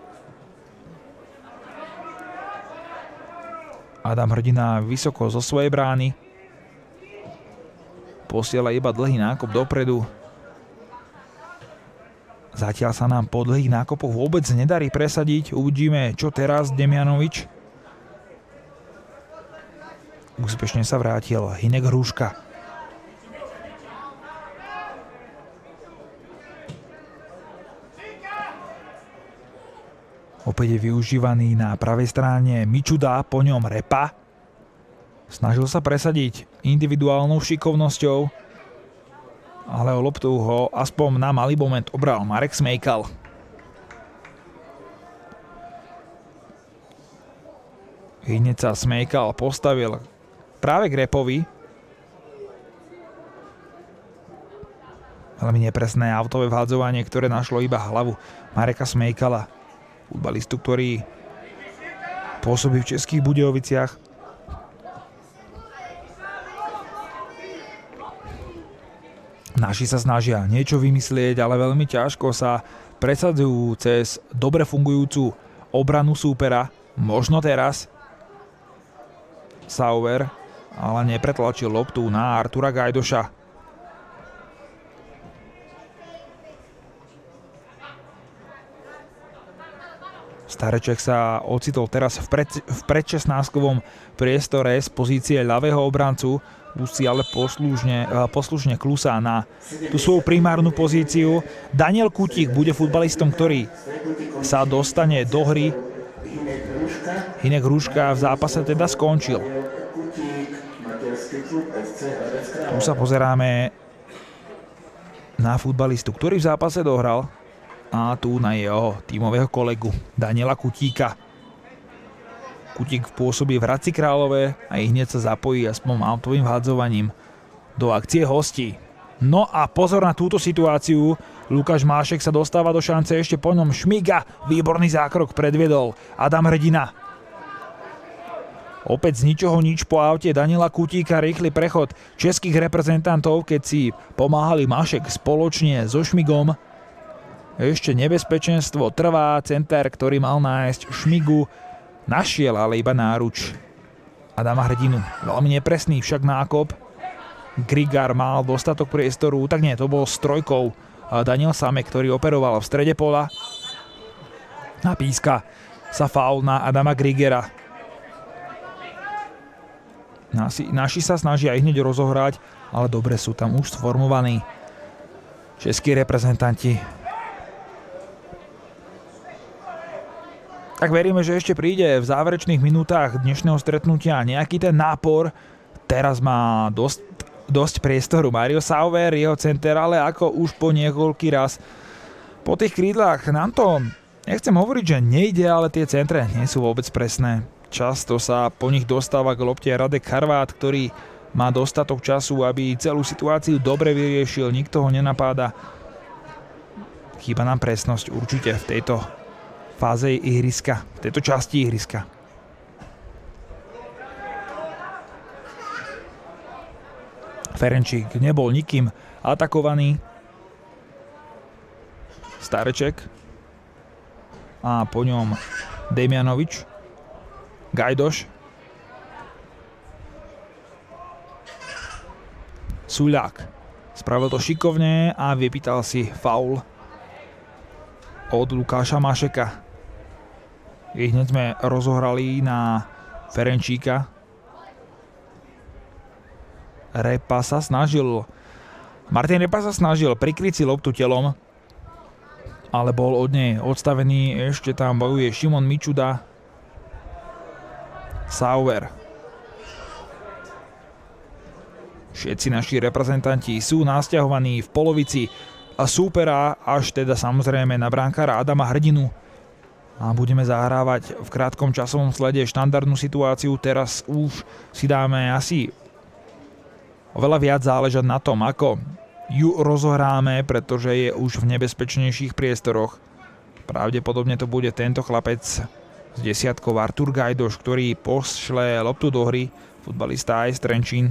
Adam Hrdina vysoko zo svojej brány. Posiela iba dlhý nákop dopredu. Zatiaľ sa nám po dlhých nákopoch vôbec nedarí presadiť. Uvidíme, čo teraz Demjanovič. Úspešne sa vrátil Hinek Hruška. Opäť je využívaný na pravej strane Mičuda, po ňom Repa. Snažil sa presadiť individuálnou šikovnosťou, ale o loptu ho aspoň na malý moment obral Marek Smejkal. Hneď sa Smejkal postavil práve k Repovi. Veľmi nepresné autové vhadzovanie, ktoré našlo iba hlavu Mareka Smejkala, futbalistu, ktorý pôsobí v Českých Budějoviciach. Naši sa snažia niečo vymyslieť, ale veľmi ťažko sa presadzujú cez dobre fungujúcu obranu súpera. Možno teraz Sauer, ale nepretlačil loptu na Artura Gajdoša. Stareček sa ocitol teraz v, pred, v predšestnáctkovom priestore z pozície ľavého obrancu. Už si ale poslušne, poslušne klusá na tú svoju primárnu pozíciu. Daniel Kutík bude futbalistom, ktorý sa dostane do hry. Hinek Hruška v zápase teda skončil. Tu sa pozeráme na futbalistu, ktorý v zápase dohral, a tu na jeho tímového kolegu Daniela Kutíka. Kutík pôsobí v Hradci Králové a i hneď sa zapojí aspoň autovým vhadzovaním do akcie hostí. No a pozor na túto situáciu. Lukáš Mášek sa dostáva do šance, ešte po ňom Šmiga. Výborný zákrok predviedol Adam Hrdina. Opäť z ničoho nič po aute Daniela Kutíka, rýchly prechod českých reprezentantov, keď si pomáhali Mášek spoločne so Šmigom. Ešte nebezpečenstvo trvá, center, ktorý mal nájsť Šmigu, našiel ale iba náruč Adama Hrdinu. Veľmi nepresný však nákop. Grigar mal dostatok priestoru, tak nie, to bol s trojkou Daniel Samek, ktorý operoval v strede pola. A píska sa faul na Adama Grigera. Naši, naši sa snažia ich hneď rozohrať, ale dobre sú tam už sformovaní českí reprezentanti. Tak veríme, že ešte príde v záverečných minútach dnešného stretnutia nejaký ten nápor. Teraz má dosť, dosť priestoru Mario Sauer, jeho center, ale ako už po niekoľký raz po tých krídlach nám to, nechcem hovoriť, že nejde, ale tie centre nie sú vôbec presné. Často sa po nich dostáva k lopte Radek Charvát, ktorý má dostatok času, aby celú situáciu dobre vyriešil, nikto ho nenapáda. Chýba nám presnosť určite v tejto fáze ihriska, v tejto časti ihriska. Ferenčík nebol nikým atakovaný. Stareček a po ňom Demjanovič, Gajdoš, Suľák. Spravil to šikovne a vypýtal si faul od Lukáša Mašeka. I hneď sme rozohrali na Ferenčíka. Repa sa snažil, Martin Repa sa snažil prikryť si loptu telom, ale bol od nej odstavený. Ešte tam bojuje Šimon Mičuda. Sauer. Všetci naši reprezentanti sú nasťahovaní v polovici a súpera, až teda samozrejme na brankára Adama Hrdinu. A budeme zahrávať v krátkom časovom slede štandardnú situáciu. Teraz už si dáme asi oveľa viac záležať na tom, ako ju rozohráme, pretože je už v nebezpečnejších priestoroch. Pravdepodobne to bude tento chlapec s desiatkou Artur Gajdoš, ktorý pošle loptu do hry, futbalista aj z Trenčín.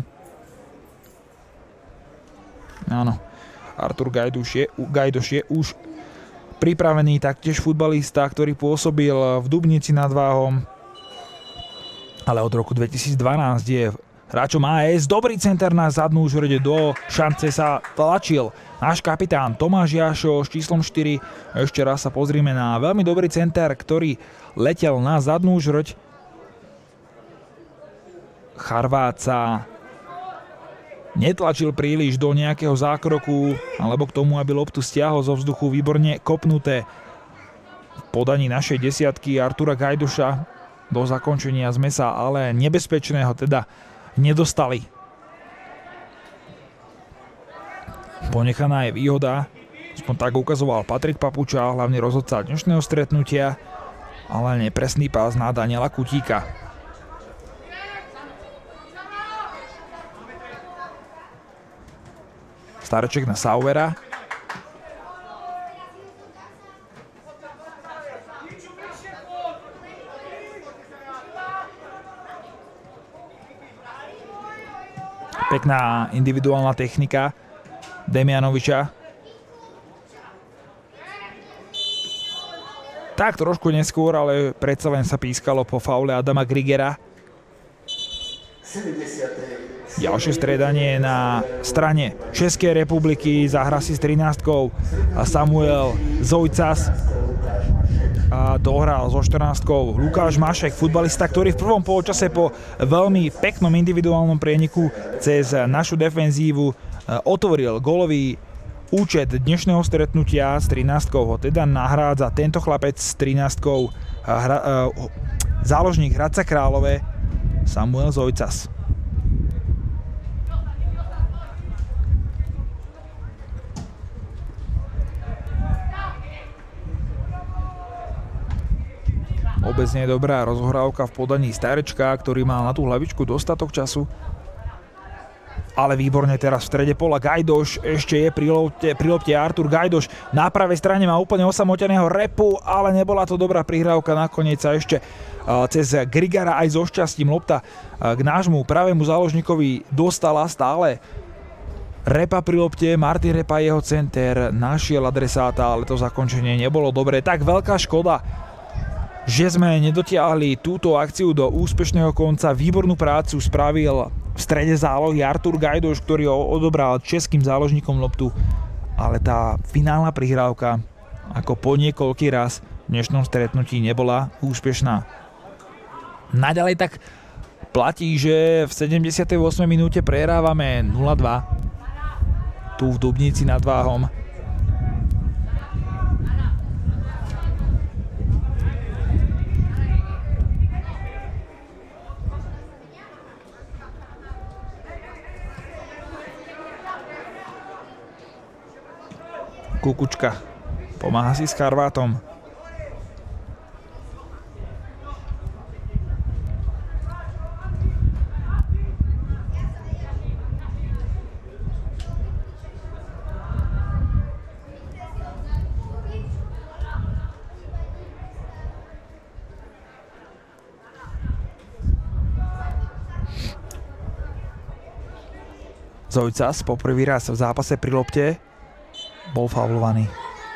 Áno, Artur Gajdoš je, Gajdoš je už pripravený, taktiež futbalista, ktorý pôsobil v Dubnici nad Váhom, ale od roku dvetisícdvanásť je hráčom á es. Dobrý center na zadnú žrede, do šance sa tlačil náš kapitán Tomáš Jašo s číslom štyri. Ešte raz sa pozrime na veľmi dobrý center, ktorý letel na zadnú žrď. Chorvát sa netlačil príliš do nejakého zákroku alebo k tomu, aby loptu stiahol zo vzduchu. Výborne kopnuté v podaní našej desiatky Artura Gajdoša. Do zakončenia sme sa ale nebezpečného teda nedostali. Ponechaná je výhoda, aspoň tak ukazoval Patrik Papuča, hlavný rozhodca dnešného stretnutia, ale nepresný pás na Daniela Kutíka. Stareček na Sauera. Pekná individuálna technika Demianoviča. Tak trošku neskôr, ale predsa len sa pískalo po faule Adama Grigera. Ďalšie striedanie na strane Českej republiky. Zahra si s trinástkou Samuel Zojcas. A dohral so štrnástkou Lukáš Mašek, futbalista, ktorý v prvom polčase po veľmi peknom individuálnom prieniku cez našu defenzívu otvoril gólový účet dnešného stretnutia. S trinástkou ho teda nahrádza tento chlapec s trinástkou hra, záložník Hradca Králové Samuel Zojcas. Obecne dobrá rozohrávka v podaní Starečka, ktorý mal na tú hlavičku dostatok času. Ale výborne teraz v strede pola Gajdoš, ešte je pri lopte, pri lopte Artur Gajdoš. Na pravej strane má úplne osamoteného Repu, ale nebola to dobrá prihrávka, nakoniec sa ešte cez Grigara aj so šťastím lopta k nášmu pravému záložníkovi dostala stále. Repa pri lopte, Martin Repa, jeho center, našiel adresáta, ale to zakončenie nebolo dobré. Tak veľká škoda, že sme nedotiahli túto akciu do úspešného konca. Výbornú prácu spravil v strede zálohy Artur Gajdoš, ktorý odobral českým záložníkom loptu, ale tá finálna prihrávka, ako po niekoľký raz v dnešnom stretnutí, nebola úspešná. Naďalej tak platí, že v sedemdesiatej ôsmej minúte prehrávame nula dva tu v Dubnici nad Váhom. Kukučka pomáha si s Chorvátom. Zojcas poprvý raz v zápase pri lopte bol faulovaný.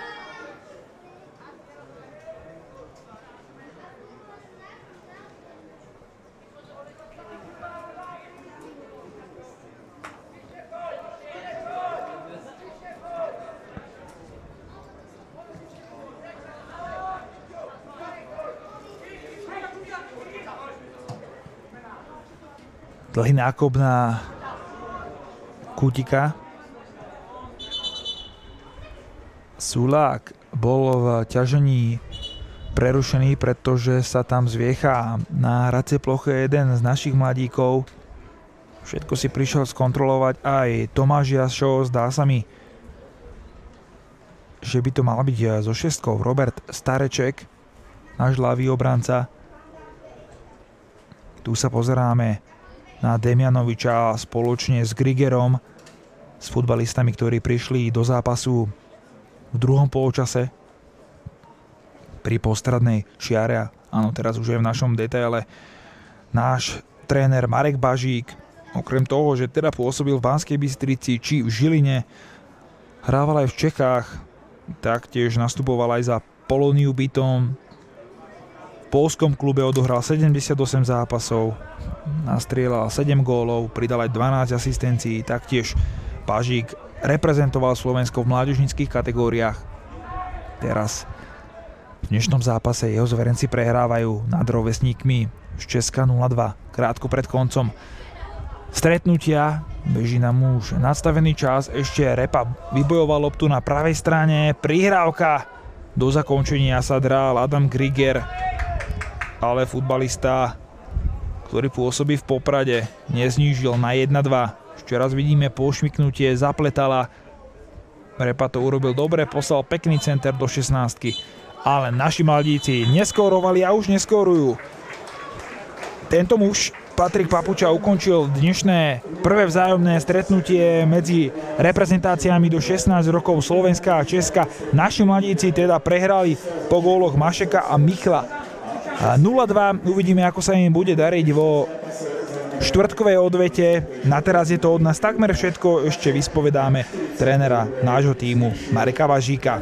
Dlhý nákop na Kutika. Sulák bol v ťažení prerušený, pretože sa tam zviecha na hracej ploche jeden z našich mladíkov. Všetko si prišiel skontrolovať aj Tomáš Jašo. Zdá sa mi, že by to mal byť so šestkou Robert Stareček, náš ľavý obranca. Tu sa pozeráme na Demianoviča spoločne s Grigerom, s futbalistami, ktorí prišli do zápasu v druhom poločase pri postradnej čiare. Áno, teraz už je v našom detaile náš tréner Marek Bažík. Okrem toho, že teda pôsobil v Banskej Bystrici či v Žiline, hrával aj v Čechách, taktiež nastupoval aj za Poloniu Bytom, V poľskom klube odohral sedemdesiatosem zápasov, nastrieľal sedem gólov, pridal aj dvanásť asistencií, taktiež Bažík reprezentoval Slovensko v mládežníckych kategóriách. Teraz v dnešnom zápase jeho zverenci prehrávajú nad rovesníkmi z Česka nula dva. Krátko pred koncom stretnutia beží nám už nadstavený čas, ešte Repa vybojoval loptu na pravej strane, prihrávka, do zakončenia sa dral Adam Grieger, ale futbalista, ktorý pôsobí v Poprade, neznížil na jedna dva. Ešte raz vidíme pošmyknutie, zapletala. Repa to urobil dobre, poslal pekný center do šestnástky. Ale naši mladíci neskórovali a už neskórujú. Tento muž, Patrik Papuča, ukončil dnešné prvé vzájomné stretnutie medzi reprezentáciami do šestnásť rokov Slovenska a Česka. Naši mladíci teda prehrali po góloch Mašeka a Michla nula dva. Uvidíme, ako sa im bude dariť vo štvrtkovej odvete. Na teraz je to od nás takmer všetko. Ešte vyspovedáme trénera nášho tímu Mareka Bažíka.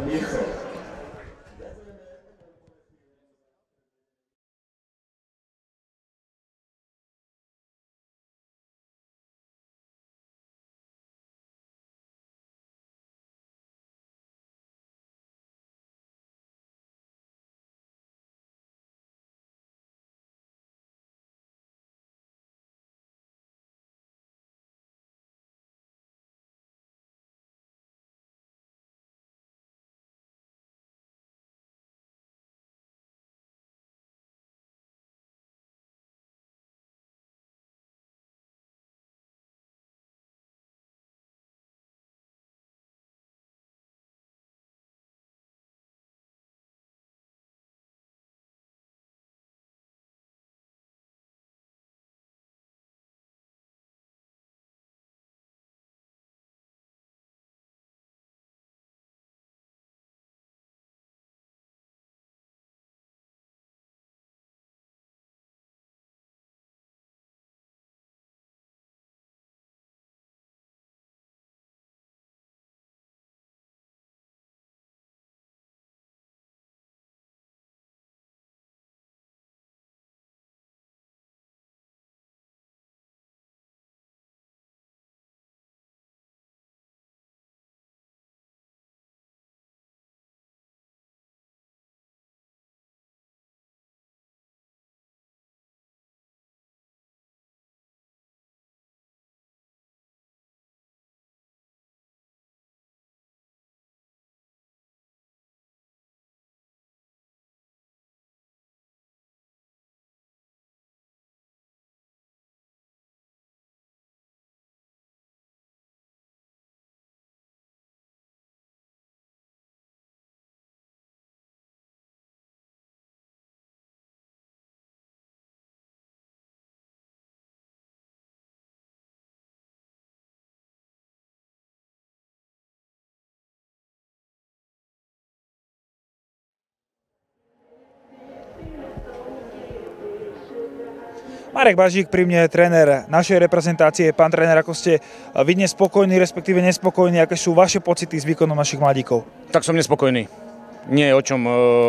Marek Bažík pri mne, tréner našej reprezentácie. Pán tréner, ako ste vy dnes spokojní, respektíve nespokojní, aké sú vaše pocity s výkonom našich mladíkov? Tak som nespokojný. Nie je o čom.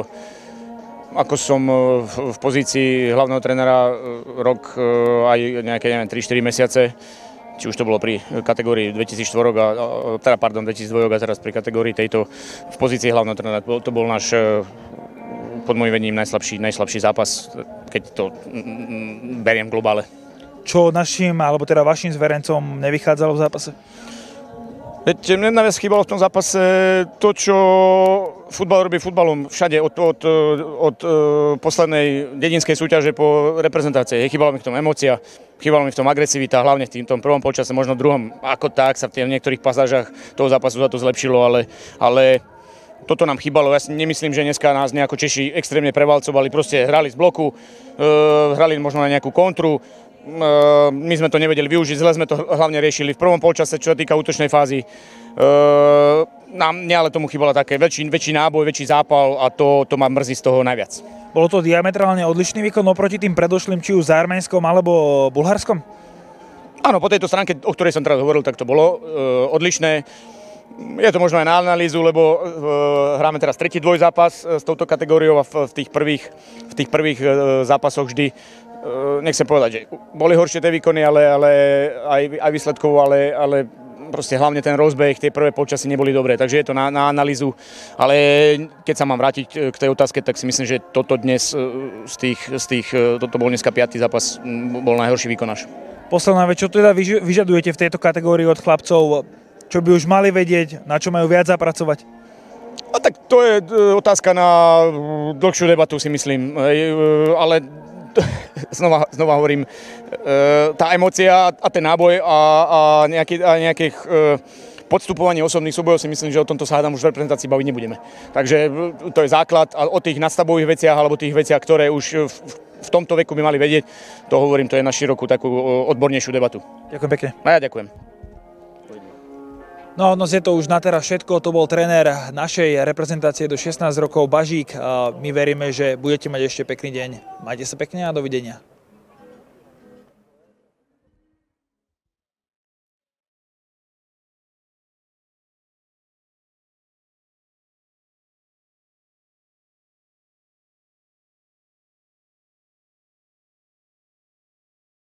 Ako som v pozícii hlavného trénera rok aj nejaké, neviem, tri štyri mesiace, či už to bolo pri kategórii dvetisícštyri a, teda pardon, dvetisícdva a teraz pri kategórii tejto v pozícii hlavného trénera. To bol náš pod môjim vedením najslabší, najslabší zápas, keď to beriem v globále. Čo našim, alebo teda vašim zverencom nevychádzalo v zápase? Veď mne najviac chýbalo v tom zápase to, čo futbal robí futbalom všade, od, od, od, od poslednej dedinskej súťaže po reprezentácie. Chýbala mi v tom emócia, chýbala mi v tom agresivita, hlavne v tom prvom polčase, možno druhom, ako tak sa v niektorých pasážach toho zápasu za to zlepšilo, ale, ale toto nám chýbalo. Ja si nemyslím, že dneska nás nejako Češi extrémne prevalcovali, proste hrali z bloku, e, hrali možno na nejakú kontru. My sme to nevedeli využiť, zle sme to hlavne riešili v prvom polčase, čo sa týka útočnej fázy. Nám mne ale tomu chýbalo také väčší, väčší náboj, väčší zápal a to, to ma mrzí z toho najviac. Bolo to diametrálne odlišný výkon oproti tým predošlým, či už s Arménskom alebo Bulharskom? Áno, po tejto stránke, o ktorej som teraz hovoril, tak to bolo odlišné. Je to možno aj na analýzu, lebo uh, hráme teraz tretí dvojzápas uh, s touto kategóriou a v, v tých prvých, v tých prvých uh, zápasoch vždy, uh, nechcem povedať, že boli horšie tie výkony, ale, ale aj, aj výsledkovo, ale, ale proste hlavne ten rozbeh, tie prvé polčasy neboli dobré, takže je to na, na analýzu, ale keď sa mám vrátiť k tej otázke, tak si myslím, že toto dnes uh, z tých, z tých uh, toto bol dneska piaty zápas, bol najhorší výkon náš. Posledná vec, čo teda vyžadujete v tejto kategórii od chlapcov? Čo by už mali vedieť, na čo majú viac zapracovať? A tak to je otázka na dlhšiu debatu, si myslím. Ale znova, znova hovorím, tá emócia a ten náboj a, a, nejaké, a nejakých podstupovanie osobných súbojov si myslím, že o tomto sa hádam už v reprezentácii baviť nebudeme. Takže to je základ a o tých nastavových veciach alebo tých veciach, ktoré už v, v tomto veku by mali vedieť, to hovorím, to je na širokú takú odbornejšiu debatu. Ďakujem pekne. A ja ďakujem. No, no je to už na teraz všetko, to bol tréner našej reprezentácie do šestnásť rokov Bažík. My veríme, že budete mať ešte pekný deň. Majte sa pekne a dovidenia.